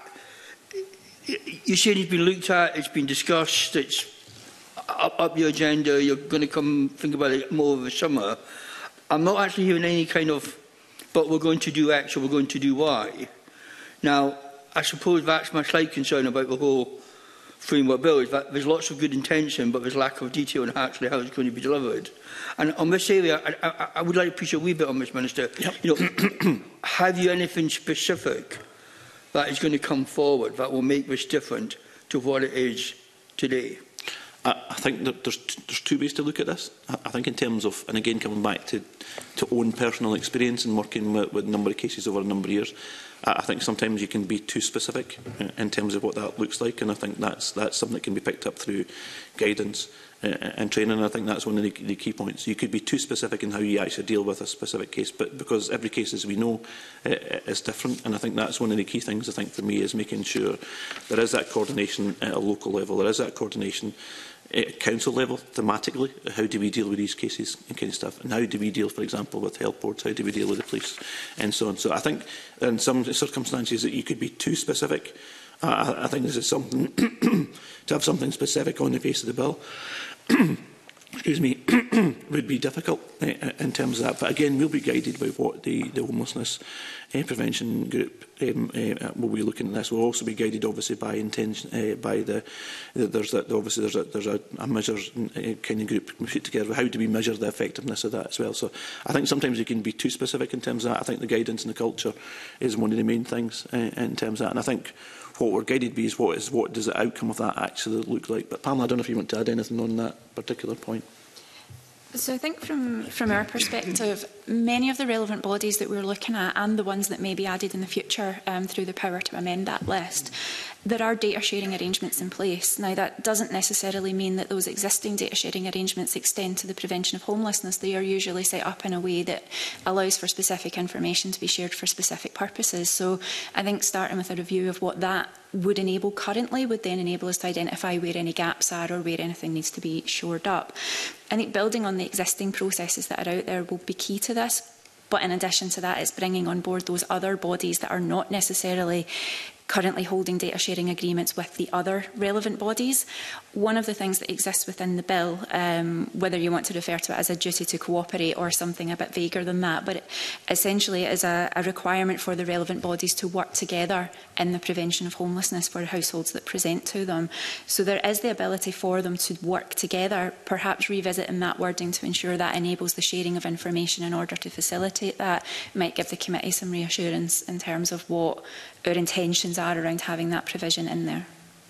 you're saying it's been looked at, it's been discussed, it's up, up your agenda, you're going to come think about it more over the summer. I'm not actually hearing any kind of, but we're going to do X or we're going to do Y. Now, I suppose that's my slight concern about the whole framework bill, is that there's lots of good intention, but there's lack of detail on actually how it's going to be delivered. And on this area, I, I, I would like to push a wee bit on this, Minister. Yep. You know, have you anything specific that is going to come forward that will make this different to what it is today? I, I think that there's, there's two ways to look at this. I, I think in terms of, and again coming back to, to own personal experience and working with, with a number of cases over a number of years, I, I think sometimes you can be too specific in, in terms of what that looks like, and I think that's, that's something that can be picked up through guidance uh, and training. And I think that's one of the, the key points. You could be too specific in how you actually deal with a specific case, but because every case, as we know, uh, is different, and I think that's one of the key things, I think, for me, is making sure there is that coordination at a local level, there is that coordination at council level, thematically. How do we deal with these cases and kind of stuff? And how do we deal, for example, with health boards? How do we deal with the police? And so on. So I think in some circumstances that you could be too specific. Uh, I think this is something, to have something specific on the face of the bill, excuse me, would be difficult uh, in terms of that. But again, we'll be guided by what the, the homelessness uh, prevention group um, uh, will be looking at this. We'll also be guided, obviously, by intention, uh, by the, the there's a, obviously there's a there's a, a measures uh, kind of group put together. How do we measure the effectiveness of that as well? So I think sometimes you can be too specific in terms of that. I think the guidance and the culture is one of the main things uh, in terms of that. And I think what we're guided by is what is what does the outcome of that actually look like. But Pamela, I don't know if you want to add anything on that particular point. So I think from, from our perspective, many of the relevant bodies that we're looking at, and the ones that may be added in the future um, through the power to amend that list, there are data sharing arrangements in place. Now, that doesn't necessarily mean that those existing data sharing arrangements extend to the prevention of homelessness. They are usually set up in a way that allows for specific information to be shared for specific purposes. So I think starting with a review of what that would enable currently would then enable us to identify where any gaps are or where anything needs to be shored up. I think building on the existing processes that are out there will be key to this. But in addition to that, it's bringing on board those other bodies that are not necessarily currently holding data sharing agreements with the other relevant bodies. One of the things that exists within the bill, um, whether you want to refer to it as a duty to cooperate or something a bit vaguer than that, but it essentially is a, a requirement for the relevant bodies to work together in the prevention of homelessness for households that present to them. So there is the ability for them to work together, perhaps revisiting that wording to ensure that enables the sharing of information in order to facilitate that. It might give the committee some reassurance in terms of what our intentions are around having that provision in there.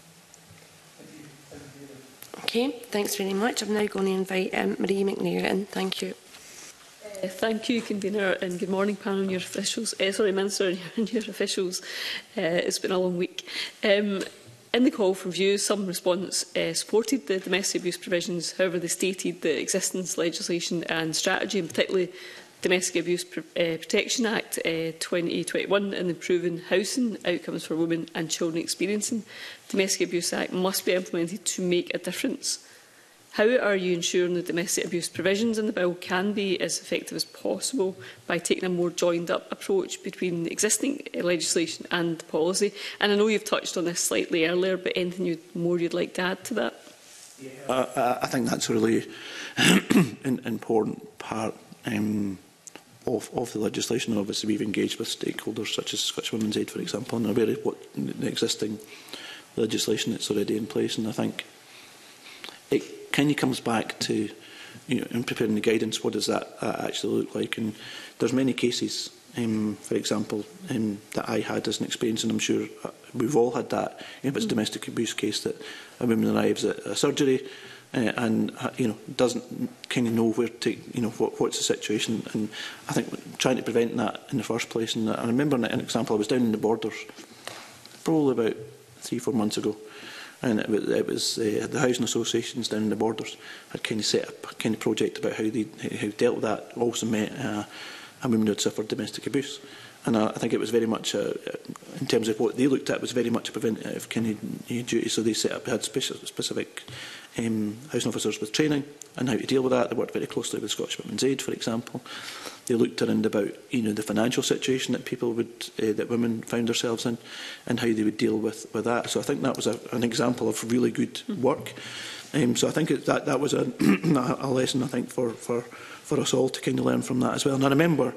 Okay, thanks very much. I'm now going to invite um, Marie McNair in. Thank you. Uh, thank you, Convener, and good morning, panel and your officials. Uh, sorry, Minister and your officials. Uh, it's been a long week. Um, in the call for views, some respondents uh, supported the domestic abuse provisions. However, they stated the existence legislation and strategy, and particularly Domestic Abuse Pro uh, Protection Act uh, twenty twenty-one and the Proven Housing Outcomes for Women and Children Experiencing Domestic Abuse Act must be implemented to make a difference. How are you ensuring the domestic abuse provisions in the bill can be as effective as possible by taking a more joined-up approach between the existing uh, legislation and policy? And I know you've touched on this slightly earlier, but anything you'd, more you'd like to add to that? Yeah. Uh, I think that's a really important part um, Of, of the legislation. Obviously, we've engaged with stakeholders such as Scottish Women's Aid, for example, and are aware of what the existing legislation that's already in place. And I think it kind of comes back to, you know, in preparing the guidance, what does that uh, actually look like? And there's many cases, um, for example, um, that I had as an experience, and I'm sure we've all had that. If it's a domestic abuse case, that a woman arrives at a surgery, Uh, and uh, you know, doesn't kind of know where to, you know, what, what's the situation, and I think trying to prevent that in the first place. And I remember an example. I was down in the Borders probably about three, four months ago, and it was, it was uh, the housing associations down in the Borders had kind of set up a kind of project about how they how dealt with that. Also met uh, a woman who had suffered domestic abuse. And I, I think it was very much, a, in terms of what they looked at, was very much a preventative kind of duty. So they set up, had specific, specific um, housing officers with training and how to deal with that. They worked very closely with Scottish Women's Aid, for example. They looked around about, you know, the financial situation that people would, uh, that women found themselves in, and how they would deal with with that. So I think that was a, an example of really good work. Um, so I think it, that that was a, a lesson, I think, for for for us all to kind of learn from that as well. And I remember.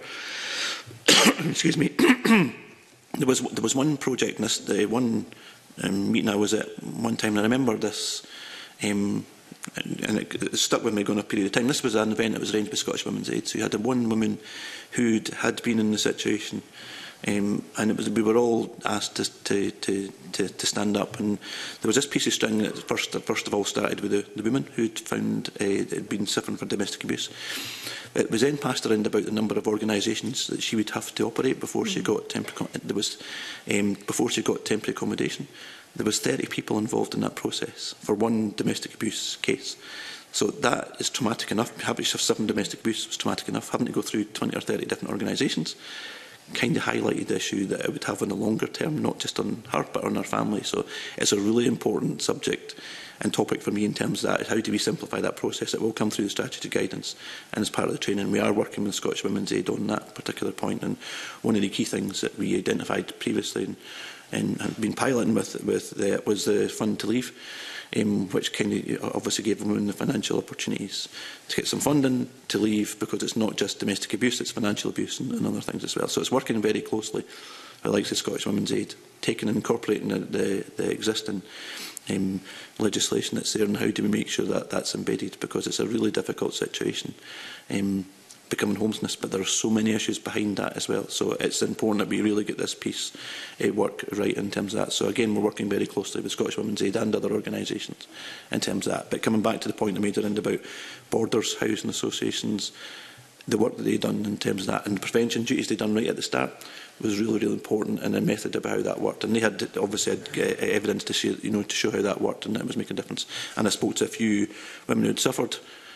Excuse me. there was there was one project, in this, the one um, meeting I was at one time, and I remember this, um, and, and it, it stuck with me going a period of time. This was an event that was arranged by Scottish Women's Aid. So you had one woman who had been in the situation, um, and it was we were all asked to to, to to to stand up, and there was this piece of string that first first of all started with the, the woman who'd found uh, had been suffering from domestic abuse. It was then passed around about the number of organisations that she would have to operate before mm-hmm. she got temporary. There was um, before she got temporary accommodation. There was thirty people involved in that process for one domestic abuse case. So that is traumatic enough. Having seven domestic abuse was traumatic enough. Having to go through twenty or thirty different organisations kind of highlighted the issue that it would have on the longer term, not just on her but on her family. So it's a really important subject and topic for me in terms of that. How do we simplify that process? It will come through the strategy guidance and as part of the training. We are working with Scottish Women's Aid on that particular point, and one of the key things that we identified previously and, and had been piloting with, with the, was the fund to leave, um, which kind of obviously gave women the financial opportunities to get some funding to leave, because it's not just domestic abuse, it's financial abuse and, and other things as well. So it's working very closely with the likes of Scottish Women's Aid, taking and incorporating the, the, the existing Um, legislation that's there, and how do we make sure that that's embedded, because it's a really difficult situation, um, becoming homelessness, but there are so many issues behind that as well. So it's important that we really get this piece uh, work right in terms of that. So again, we're working very closely with Scottish Women's Aid and other organisations in terms of that. But coming back to the point I made around about Borders, housing associations, the work that they've done in terms of that, and the prevention duties they've done right at the start was really, really important, and the method of how that worked. And they had obviously had uh, evidence to show, you know, to show how that worked, and it was making a difference. And I spoke to a few women who had suffered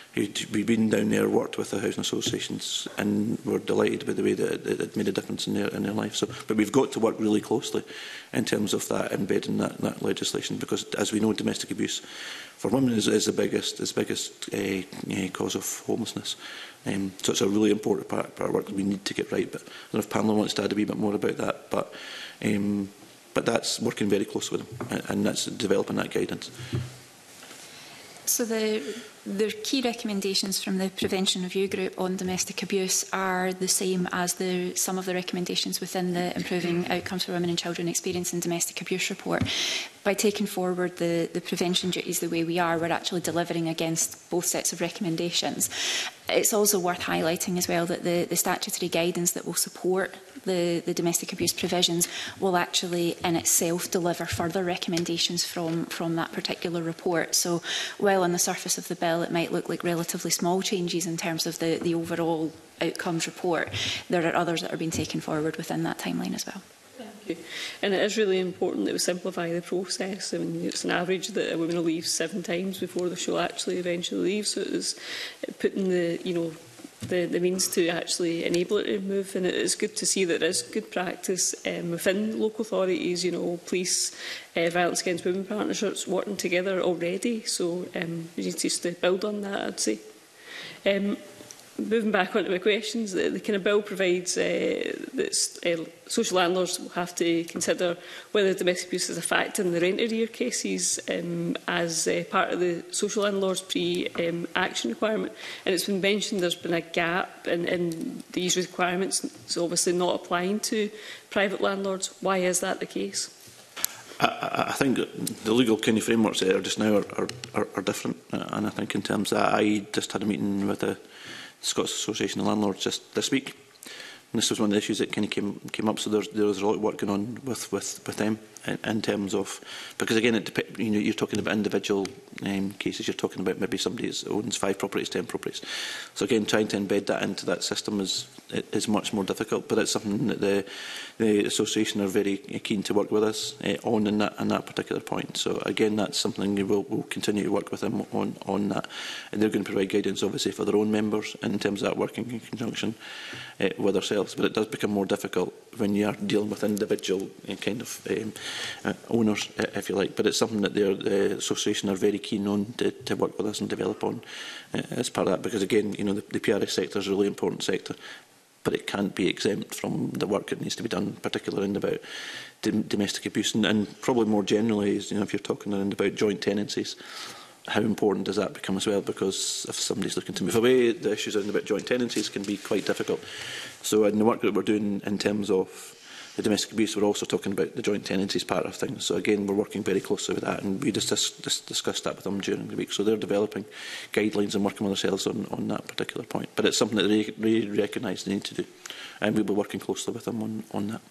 We've been down there, worked with the housing associations, and we're delighted with the way that it, it made a difference in their in their life. So, but we've got to work really closely in terms of that embedding that, that legislation, because, as we know, domestic abuse for women is, is the biggest is the biggest uh, uh, cause of homelessness. Um, so it's a really important part, part of work that we need to get right. But I don't know if Pamela wants to add a wee bit more about that. But um, but that's working very close with them, and, and that's developing that guidance. So the, the key recommendations from the Prevention Review Group on domestic abuse are the same as the, some of the recommendations within the Improving Outcomes for Women and Children Experiencing Domestic Abuse report. By taking forward the, the prevention duties the way we are, we're actually delivering against both sets of recommendations. It's also worth highlighting as well that the, the statutory guidance that will support the, the domestic abuse provisions will actually in itself deliver further recommendations from, from that particular report. So while on the surface of the bill it might look like relatively small changes in terms of the, the overall outcomes report, there are others that are being taken forward within that timeline as well. Thank you. And it is really important that we simplify the process. I mean, it's an average that a woman will leave seven times before she'll actually eventually leave. So it is putting the, you know, the, the means to actually enable it to move. And it is good to see that there is good practice um, within local authorities, you know, police, uh, violence against women partnerships working together already. So um, we need to just to build on that, I'd say. Um, Moving back onto my questions, the, the kind of bill provides uh, that uh, social landlords will have to consider whether domestic abuse is a factor in the rent arrear cases um, as uh, part of the social landlord's pre-action um, requirement. And it's been mentioned there's been a gap in, in these requirements. It's obviously not applying to private landlords. Why is that the case? I, I think the legal kind of frameworks there just now are, are, are different. And I think in terms of that, I just had a meeting with the Scots Association of Landlords just this week. And this was one of the issues that kind of came came up. So there's there's a lot of work going on with with with them in, in terms of, because again, it dep you know, you're talking about individual um, cases. You're talking about maybe somebody that owns five properties, ten properties. So again, trying to embed that into that system is is much more difficult. But it's something that the the association are very keen to work with us uh, on in that in that particular point. So again, that's something we will we'll continue to work with them on on that. And they're going to provide guidance, obviously, for their own members in terms of that working in conjunction uh, with ourselves. But it does become more difficult when you are dealing with individual uh, kind of um, uh, owners, uh, if you like. But it's something that the association are very keen on to, to work with us and develop on uh, as part of that. Because again, you know, the, the P R S sector is a really important sector, but it can't be exempt from the work that needs to be done, particularly in about dom domestic abuse, and, and probably more generally, is, you know, if you're talking around about joint tenancies. How important does that become as well? Because if somebody's looking to move away, the issues around about joint tenancies can be quite difficult. So in the work that we're doing in terms of the domestic abuse, we're also talking about the joint tenancies part of things. So again, we're working very closely with that, and we just dis dis discussed that with them during the week. So they're developing guidelines and working with ourselves on, on that particular point. But it's something that they really recognise they need to do, and we'll be working closely with them on, on that.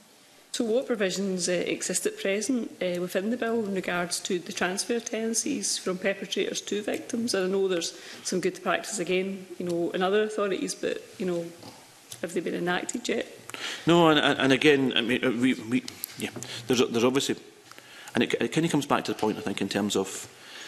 So what provisions uh, exist at present uh, within the bill in regards to the transfer of tenancies from perpetrators to victims? And I know there's some good practice again, you know, in other authorities, but, you know, have they been enacted yet? No, and, and again, I mean, we, we yeah, there's, there's obviously, and it, it kind of comes back to the point, I think, in terms of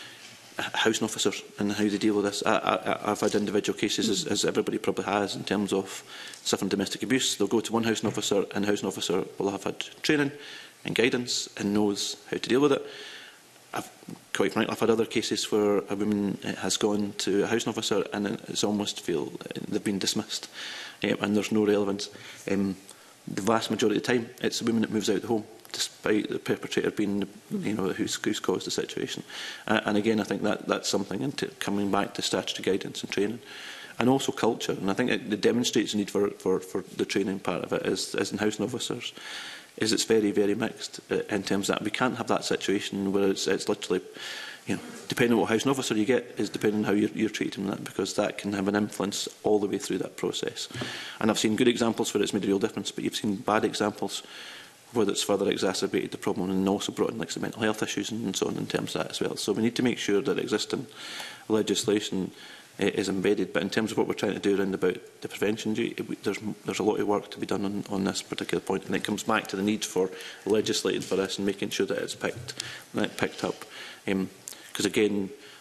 housing officers and how they deal with this. I, I, I've had individual cases, as, as everybody probably has, in terms of suffering domestic abuse. They'll go to one housing officer, and the housing officer will have had training and guidance and knows how to deal with it. I've, quite frankly, I've had other cases where a woman has gone to a housing officer and it's almost feel they've been dismissed, um, and there's no relevance. Um, the vast majority of the time, it's the woman that moves out the home, despite the perpetrator being, you know, who's, who's caused the situation. Uh, and again, I think that that's something into coming back to statutory guidance and training, and also culture. And I think it, it demonstrates the need for, for, for the training part of it as, as in housing officers. Is it's very, very mixed uh, in terms of that. We can't have that situation where it's, it's literally, you know, depending on what housing officer you get is depending on how you're, you're treating that, because that can have an influence all the way through that process. And I've seen good examples where it's made a real difference, but you've seen bad examples where it's further exacerbated the problem and also brought in like some mental health issues and so on in terms of that as well. So we need to make sure that existing legislation uh, is embedded. But in terms of what we're trying to do around about the prevention duty, there's, there's a lot of work to be done on, on this particular point, and it comes back to the need for legislating for this and making sure that it's picked, that it's picked up. Um, because again,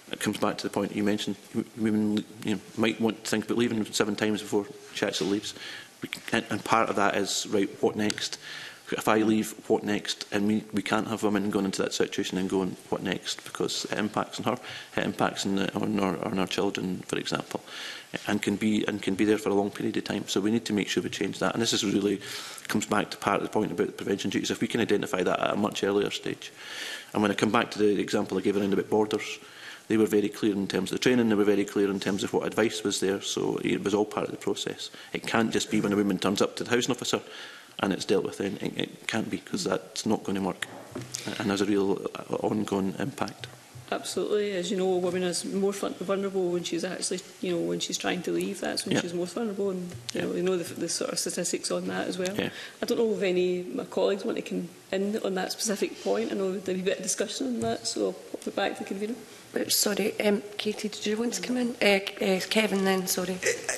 it comes back to the point you mentioned. Women you know, might want to think about leaving seven times before she actually leaves. We can, and part of that is, right, what next? If I leave, what next? And we, we can't have women going into that situation and going, what next? Because it impacts on her, it impacts on, the, on, our, on our children, for example, and can be and can be there for a long period of time. So we need to make sure we change that. And this is really comes back to part of the point about the prevention duties. If we can identify that at a much earlier stage. And when I come back to the example I gave around about borders, they were very clear in terms of the training, they were very clear in terms of what advice was there, so it was all part of the process. It can't just be when a woman turns up to the housing officer and it's dealt with then. It, it can't be, because that's not going to work. And there's a real ongoing impact. Absolutely. As you know, a woman is more vulnerable when she's actually, you know, when she's trying to leave. That's when yeah. she's most vulnerable, and you yeah. know, we know the, the sort of statistics on that as well. Yeah. I don't know if any of my colleagues want to come in on that specific point. I know there'll be a bit of discussion on that, so I'll pop it back to the convener. Sorry, um, Katie, did you want to come in? Uh, uh, Kevin, then. Sorry.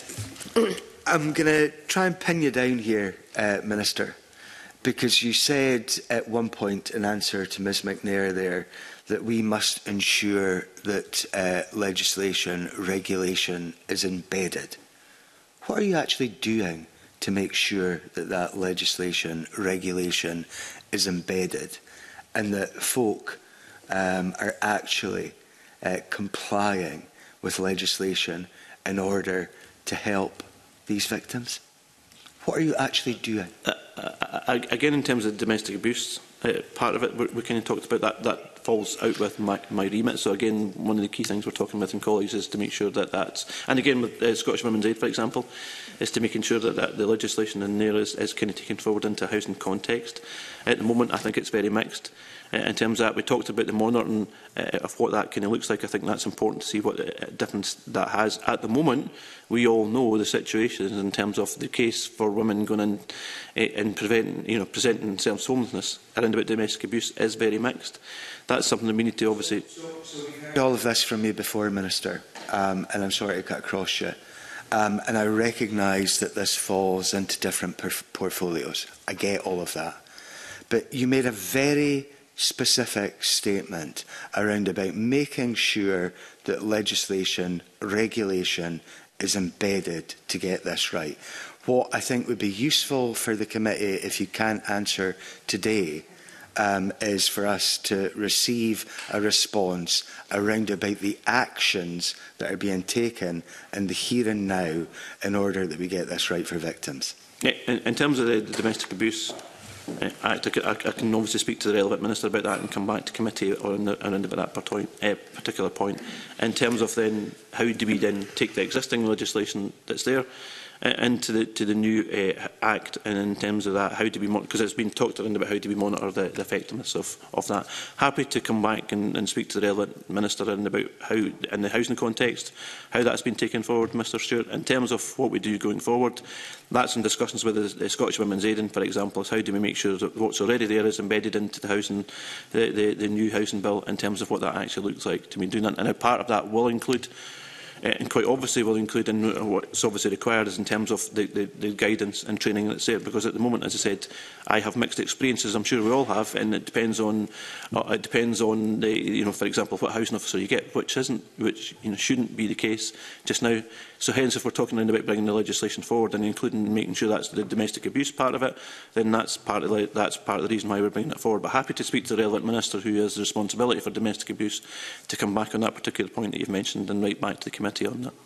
I'm going to try and pin you down here, uh, Minister, because you said at one point in answer to Miz McNair there that we must ensure that uh, legislation, regulation is embedded. What are you actually doing to make sure that that legislation, regulation is embedded and that folk um, are actually uh, complying with legislation in order to help these victims? What are you actually doing? Uh, uh, again, in terms of domestic abuse, uh, part of it, we, we kind of talked about that, that falls out with my, my remit. So again, one of the key things we're talking with in colleagues is to make sure that that's, and again with uh, Scottish Women's Aid, for example, is to making sure that, that the legislation in there is, is kind of taken forward into a housing context. At the moment, I think it's very mixed. Uh, in terms of that, we talked about the monitoring uh, of what that kind of looks like. I think that's important to see what uh, difference that has. At the moment, we all know the situation in terms of the case for women going in uh, and preventing, you know, presenting themselves homelessness around about domestic abuse is very mixed. That's something that we need to obviously. So, so we heard all of this from you before, Minister, um, and I'm sorry to cut across you. Um, and I recognise that this falls into different portfolios. I get all of that. But you made a very specific statement around about making sure that legislation, regulation is embedded to get this right. What I think would be useful for the committee, if you can't answer today, um, is for us to receive a response around about the actions that are being taken in the here and now in order that we get this right for victims. Yeah, in, in terms of the, the domestic abuse Uh, Act, I, I can obviously speak to the relevant minister about that and come back to committee on the, around about that point, uh, particular point. In terms of then how do we then take the existing legislation that's there uh, into the to the new uh, Act, and in terms of that, how do we monitor? Because it's been talked around about how do we monitor the, the effectiveness of of that. Happy to come back and, and speak to the relevant minister and about how, in the housing context, how that's been taken forward, Mr Stewart. In terms of what we do going forward, that's in discussions with the, the Scottish Women's Aid, for example, is how do we make sure that what's already there is embedded into the housing, the, the, the new housing bill, in terms of what that actually looks like to be doing that. And a part of that will include, uh, and quite obviously will include, in what's obviously required is in terms of the, the, the guidance and training that's there. Because at the moment, as I said, I have mixed experiences. I'm sure we all have, and it depends on, uh, it depends on the, you know, for example, what housing officer you get, which isn't, which you know shouldn't be the case just now. So hence, if we're talking about bringing the legislation forward and including making sure that's the domestic abuse part of it, then that's part of the, that's part of the reason why we're bringing it forward. But happy to speak to the relevant minister who has the responsibility for domestic abuse to come back on that particular point that you've mentioned and write back to the committee on that.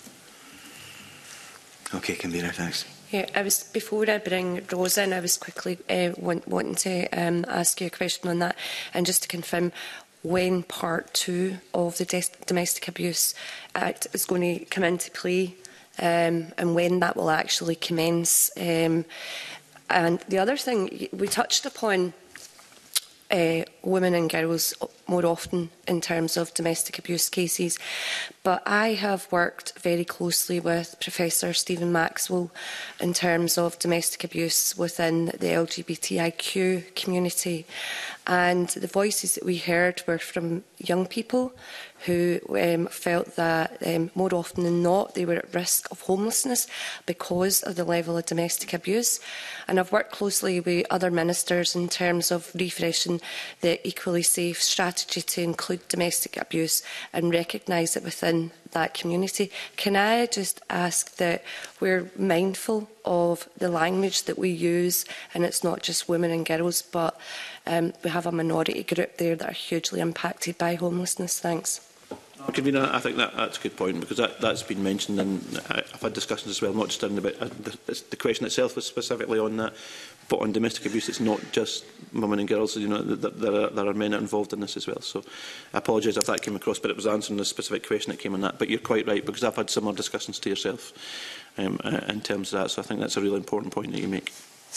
Okay, convener, thanks. Yeah, I was before I bring Rosa in, I was quickly uh, want, wanting to um, ask you a question on that, and just to confirm when part two of the Domestic Abuse Act is going to come into play, um, and when that will actually commence. Um, and the other thing, we touched upon uh, women and girls more often in terms of domestic abuse cases, but I have worked very closely with Professor Stephen Maxwell in terms of domestic abuse within the L G B T I Q community, and the voices that we heard were from young people who um, felt that um, more often than not they were at risk of homelessness because of the level of domestic abuse. And I've worked closely with other ministers in terms of refreshing the the Equally Safe strategy to include domestic abuse and recognise it within that community. Can I just ask that we're mindful of the language that we use, and it's not just women and girls, but um, we have a minority group there that are hugely impacted by homelessness. Thanks. Convener, I think that, that's a good point, because that, that's been mentioned, and I've had discussions as well, not just in about uh, the, the question itself was specifically on that, but on domestic abuse. It's not just women and girls. You know, there are, there are men involved in this as well. So I apologise if that came across, but it was answering the specific question that came on that. But you're quite right, because I've had similar discussions to yourself um, uh, in terms of that. So I think that's a really important point that you make.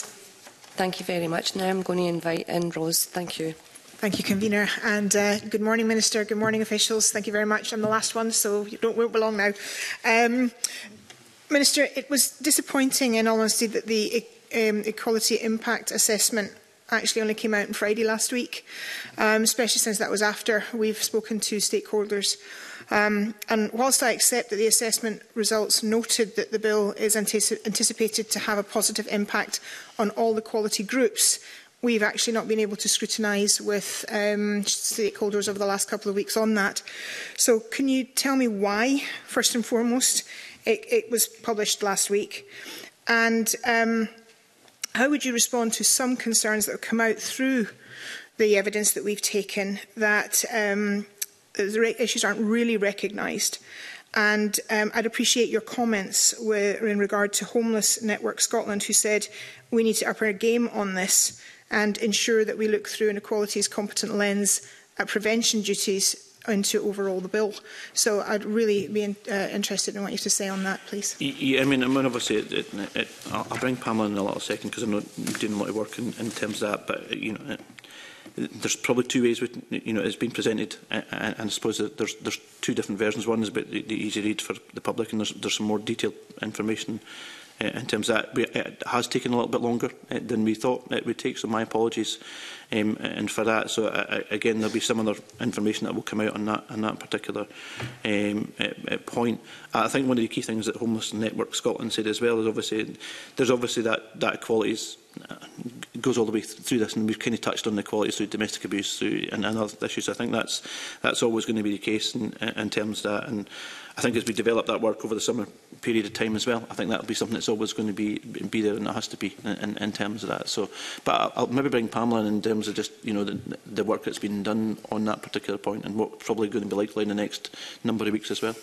Thank you very much. Now I'm going to invite in Rose. Thank you. Thank you, Convener. And uh, good morning, Minister. Good morning, officials. Thank you very much. I'm the last one, so you don't won't be long now. Um, Minister, it was disappointing, in all honesty, that the um, Equality Impact Assessment actually only came out on Friday last week, um, especially since that was after we've spoken to stakeholders. Um, and whilst I accept that the assessment results noted that the bill is antici anticipated to have a positive impact on all the quality groups, we've actually not been able to scrutinise with um, stakeholders over the last couple of weeks on that. So can you tell me why, first and foremost, it, it was published last week? And um, how would you respond to some concerns that have come out through the evidence that we've taken that um, the issues aren't really recognised? And um, I'd appreciate your comments with, in regard to Homeless Network Scotland, who said we need to up our game on this and ensure that we look through an equalities competent lens at prevention duties into overall the bill. So I'd really be in, uh, interested in what you have to say on that, please. Yeah, I mean, I mean obviously, it, it, it, I'll, I'll bring Pamela in a little second, because I'm not doing a lot of work in, in terms of that, but, you know, it, there's probably two ways with, you know, it's been presented, and, and I suppose that there's, there's two different versions. One is about the, the easy read for the public, and there's, there's some more detailed information Uh, in terms of that. It has taken a little bit longer uh, than we thought it would take, so my apologies um, and for that. So uh, again, there'll be some other information that will come out on that, on that particular um, uh, point. I think one of the key things that Homeless Network Scotland said as well is obviously there's obviously that, that equalities uh, goes all the way th through this, and we've kind of touched on the equalities through domestic abuse through, and, and other issues. I think that's that's always going to be the case in, in terms of that, and I think as we develop that work over the summer period of time as well, I think that will be something that's always going to be be there, and it has to be in, in, in terms of that. So, but I'll, I'll maybe bring Pamela in, in terms of just, you know, the, the work that's been done on that particular point, and what's probably going to be likely in the next number of weeks as well.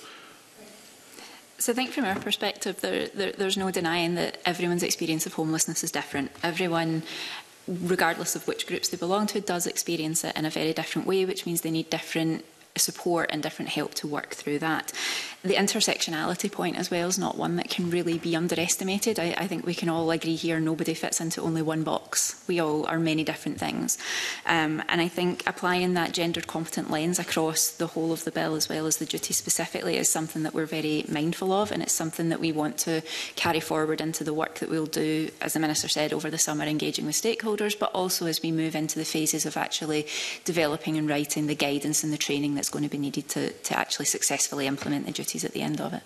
So I think from our perspective, there, there, there's no denying that everyone's experience of homelessness is different. Everyone, regardless of which groups they belong to, does experience it in a very different way, which means they need different support and different help to work through that. The intersectionality point as well is not one that can really be underestimated. I, I think we can all agree here nobody fits into only one box. We all are many different things. Um, and I think applying that gendered competent lens across the whole of the bill as well as the duty specifically is something that we're very mindful of, and it's something that we want to carry forward into the work that we'll do, as the Minister said, over the summer, engaging with stakeholders, but also as we move into the phases of actually developing and writing the guidance and the training that's going to be needed to, to actually successfully implement the duties at the end of it.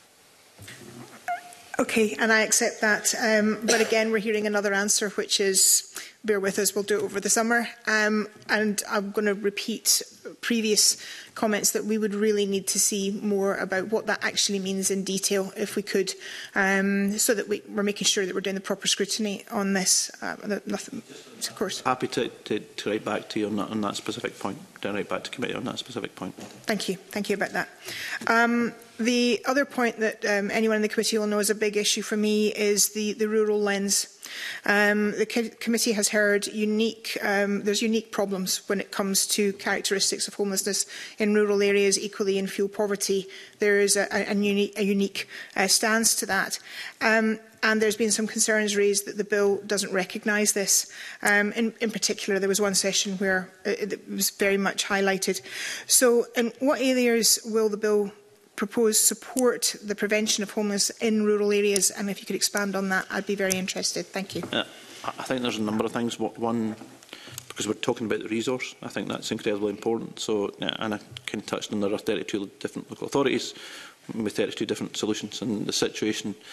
Okay, and I accept that. Um, but again, we're hearing another answer, which is, bear with us, we'll do it over the summer. Um, and I'm going to repeat previous comments that we would really need to see more about what that actually means in detail, if we could, um, so that we, we're making sure that we're doing the proper scrutiny on this. Uh, nothing, of course. Happy to, to, to write back to you on that, on that specific point, to write back to committee on that specific point. Thank you. Thank you about that. Um, the other point that um, anyone in the committee will know is a big issue for me is the, the rural lens. Um, the co committee has heard unique, um, there's unique problems when it comes to characteristics of homelessness in rural areas, equally in fuel poverty. There is a, a, a unique, a unique uh, stance to that. Um, and there's been some concerns raised that the bill doesn't recognise this. Um, in, in particular, there was one session where it, it was very much highlighted. So in what areas will the bill propose support the prevention of homelessness in rural areas, and if you could expand on that, I'd be very interested. Thank you. Uh, I think there's a number of things. One, because we're talking about the resource, I think that's incredibly important. So, uh, and I kind of touched on there are thirty-two different local authorities with thirty-two different solutions, and the situation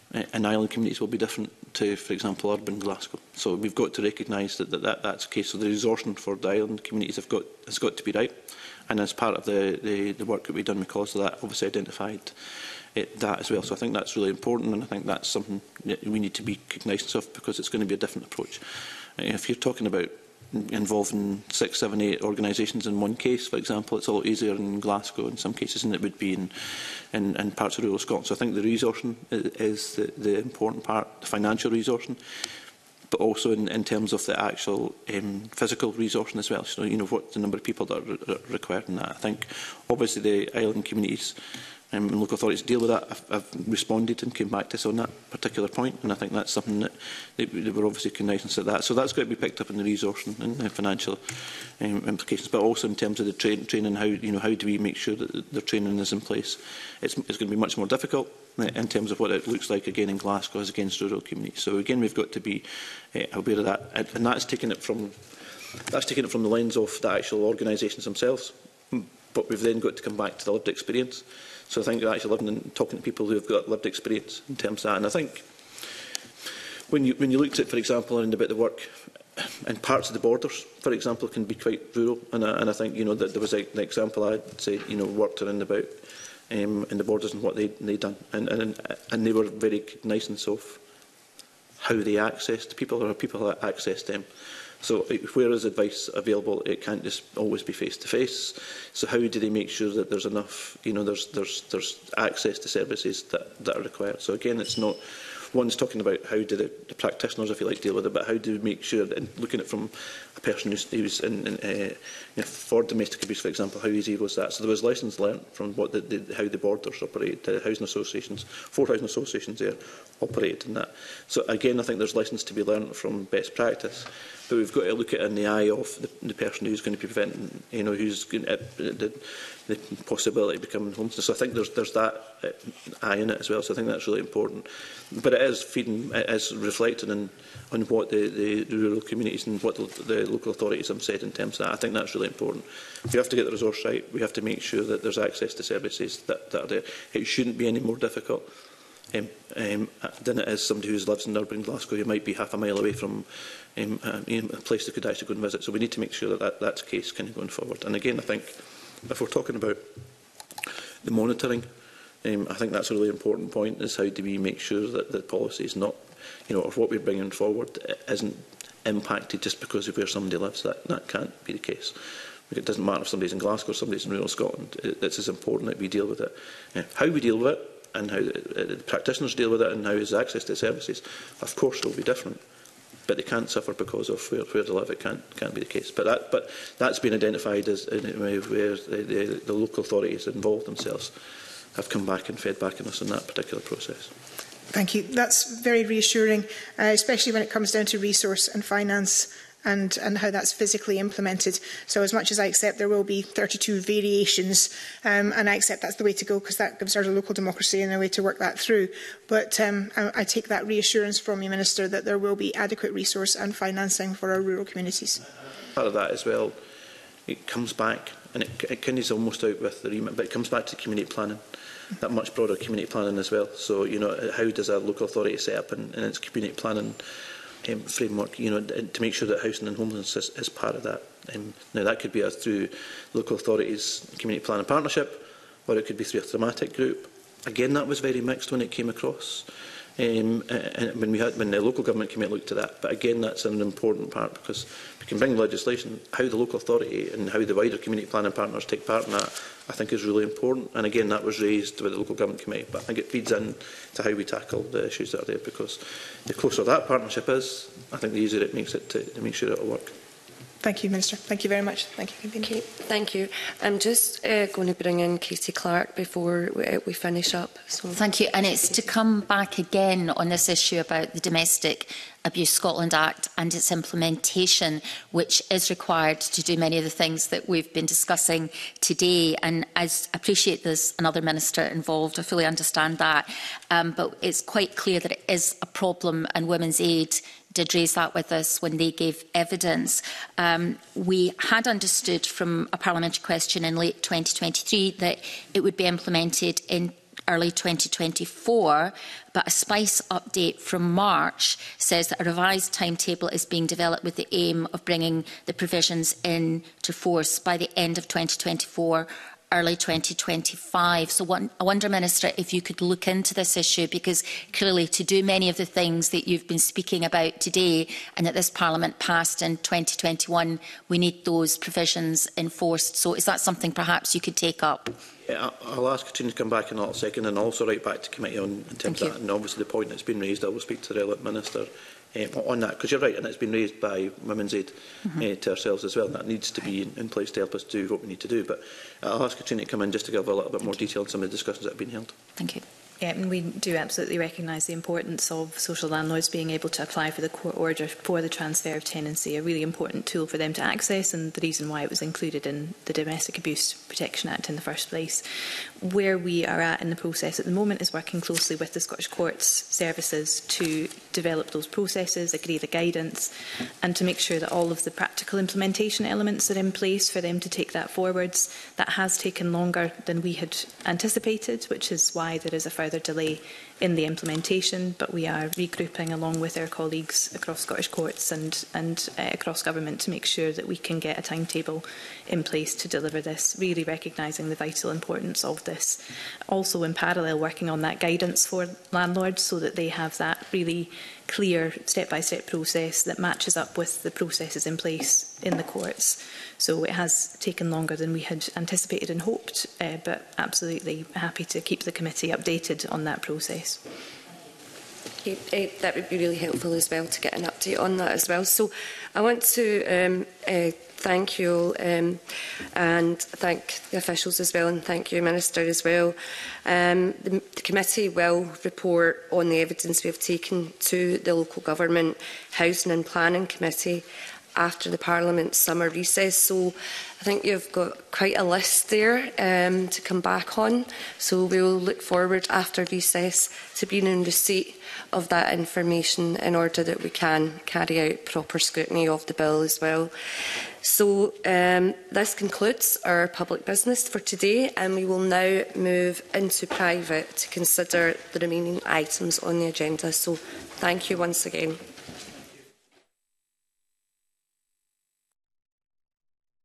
uh, in island communities will be different to, for example, urban Glasgow. So we've got to recognise that, that, that that's the case. So the resourcing for the island communities have got, has got to be right. And as part of the, the, the work that we've done because of that, obviously identified it, that as well. So I think that's really important, and I think that's something that we need to be cognizant of, because it's going to be a different approach. Uh, if you're talking about involving six, seven, eight organisations in one case, for example, it's a lot easier in Glasgow in some cases than it would be in, in, in parts of rural Scotland. So I think the resourcing is, is the, the important part, the financial resourcing, but also in, in terms of the actual um, physical resourcing as well. So, you know, what the number of people that are, are required in that. I think, obviously, the island communities um, and local authorities deal with that. I've, I've responded and came back to us on that particular point, and I think that's something that they, they were obviously cognizant of that. So that's got to be picked up in the resourcing and the financial um, implications, but also in terms of the tra training. How, you know, how do we make sure that the training is in place? It's, it's going to be much more difficult in terms of what it looks like again in Glasgow as against rural communities. So again, we've got to be uh, aware of that, and, and that's taking it from that's taking it from the lens of the actual organisations themselves. But we've then got to come back to the lived experience. So I think actually living and talking to people who have got lived experience in terms of that. And I think when you when you looked at, for example, and about the work in parts of the borders, for example, can be quite rural. And I, and I think, you know, that there was a, an example I'd say, you know, worked around about. Um, in the borders and what they they'd done, and, and and they were very cognizant of how they accessed people, or how people that accessed them. So where is advice available? It can't just always be face to face. So how do they make sure that there's enough, you know, there's there's there's access to services that that are required? So again, it's not. One's talking about how do the, the practitioners, if you like, deal with it, but how do we make sure, and looking at it from a person who's, who's in, in, uh, you know, for domestic abuse, for example, how easy was that? So there was lessons learned from what the, the, how the borders operate, the housing associations, four housing associations there operate in that. So again, I think there's lessons to be learned from best practice, but we've got to look at it in the eye of the, the person who's going to be preventing, you know, who's going to, uh, the, the possibility of becoming homeless. So I think there's there's that uh, eye in it as well. So I think that's really important. But it is feeding, it is reflecting on, on what the, the rural communities and what the, the local authorities have said in terms of that. I think that's really important. We have to get the resource right. We have to make sure that there's access to services that, that are there. It shouldn't be any more difficult um, um, than it is somebody who lives in urban Glasgow who might be half a mile away from um, uh, you know, a place they could actually go and visit. So we need to make sure that, that that's the case kind of going forward. And again, I think if we're talking about the monitoring, Um, I think that's a really important point, is how do we make sure that the policy is not, you know, or what we're bringing forward isn't impacted just because of where somebody lives. That, that can't be the case. It doesn't matter if somebody's in Glasgow or somebody's in rural Scotland. It's as important that we deal with it. Uh, how we deal with it and how the, uh, the practitioners deal with it and how is access to services, of course, will be different. But they can't suffer because of where, where they live. It can't, can't be the case. But, that, but that's been identified as in a way where the, the, the local authorities involved themselves have come back and fed back on us in that particular process. Thank you. That's very reassuring, uh, especially when it comes down to resource and finance and, and how that's physically implemented. So as much as I accept there will be thirty-two variations, um, and I accept that's the way to go because that gives our local democracy and a way to work that through. But um, I, I take that reassurance from you, Minister, that there will be adequate resource and financing for our rural communities. Part of that as well, it comes back, and it, it kind of almost out with the remit, but it comes back to community planning. That much broader community planning as well. So, you know, how does a local authority set up in, in its community planning um, framework, you know, to make sure that housing and homelessness is, is part of that. Um, now, that could be a, through local authorities' community planning partnership, or it could be through a thematic group. Again, that was very mixed when it came across. Um, and when, we had, when the local government came out and looked at that. But again, that's an important part, because we can bring legislation, how the local authority and how the wider community planning partners take part in that, I think is really important. And again, that was raised with the local government committee. But I think it feeds in to how we tackle the issues that are there, because the closer that partnership is, I think the easier it makes it to, to make sure it will work. Thank you, Minister. Thank you very much. Thank you. Okay, thank you. I'm just uh, going to bring in Katie Clark before we, uh, we finish up. So. Thank you. And it's to come back again on this issue about the Domestic Abuse Scotland Act and its implementation, which is required to do many of the things that we've been discussing today. And I appreciate there's another minister involved. I fully understand that. Um, but it's quite clear that it is a problem, and Women's Aid did raise that with us when they gave evidence. Um, we had understood from a parliamentary question in late twenty twenty-three that it would be implemented in early twenty twenty-four, but a SPICE update from March says that a revised timetable is being developed with the aim of bringing the provisions into force by the end of twenty twenty-four, early twenty twenty-five. So what, I wonder, Minister, if you could look into this issue, because clearly to do many of the things that you've been speaking about today and that this Parliament passed in twenty twenty-one, we need those provisions enforced. So is that something perhaps you could take up? Yeah, I'll ask Katrina to come back in a little second, and also right back to committee on in terms of that. And obviously the point that's been raised, I will speak to the relevant minister um, on that, because you're right, and it's been raised by Women's Aid mm-hmm. uh, to ourselves as well, and that needs to be in, in place to help us do what we need to do. But I'll ask Katrina to come in just to give a little bit more detail on some of the discussions that have been held. Thank you. Yeah, and we do absolutely recognise the importance of social landlords being able to apply for the court order for the transfer of tenancy, a really important tool for them to access, and the reason why it was included in the Domestic Abuse Protection Act in the first place. Where we are at in the process at the moment is working closely with the Scottish Courts services to develop those processes, agree the guidance, and to make sure that all of the practical implementation elements are in place for them to take that forwards. That has taken longer than we had anticipated, which is why there is a further delay in the implementation, but we are regrouping along with our colleagues across Scottish Courts and, and uh, across government to make sure that we can get a timetable in place to deliver this, really recognising the vital importance of this. Also in parallel working on that guidance for landlords so that they have that really clear step-by-step process that matches up with the processes in place in the courts. So it has taken longer than we had anticipated and hoped, uh, but absolutely happy to keep the committee updated on that process. Okay, uh, that would be really helpful as well to get an update on that as well. So I want to um, uh, thank you all um, and thank the officials as well, and thank you, Minister, as well. Um, the, the committee will report on the evidence we have taken to the Local Government, Housing and Planning Committee after the Parliament's summer recess. So I think you've got quite a list there um, to come back on. So we will look forward after recess to being in receipt of that information in order that we can carry out proper scrutiny of the bill as well. So um, this concludes our public business for today, and we will now move into private to consider the remaining items on the agenda. So thank you once again.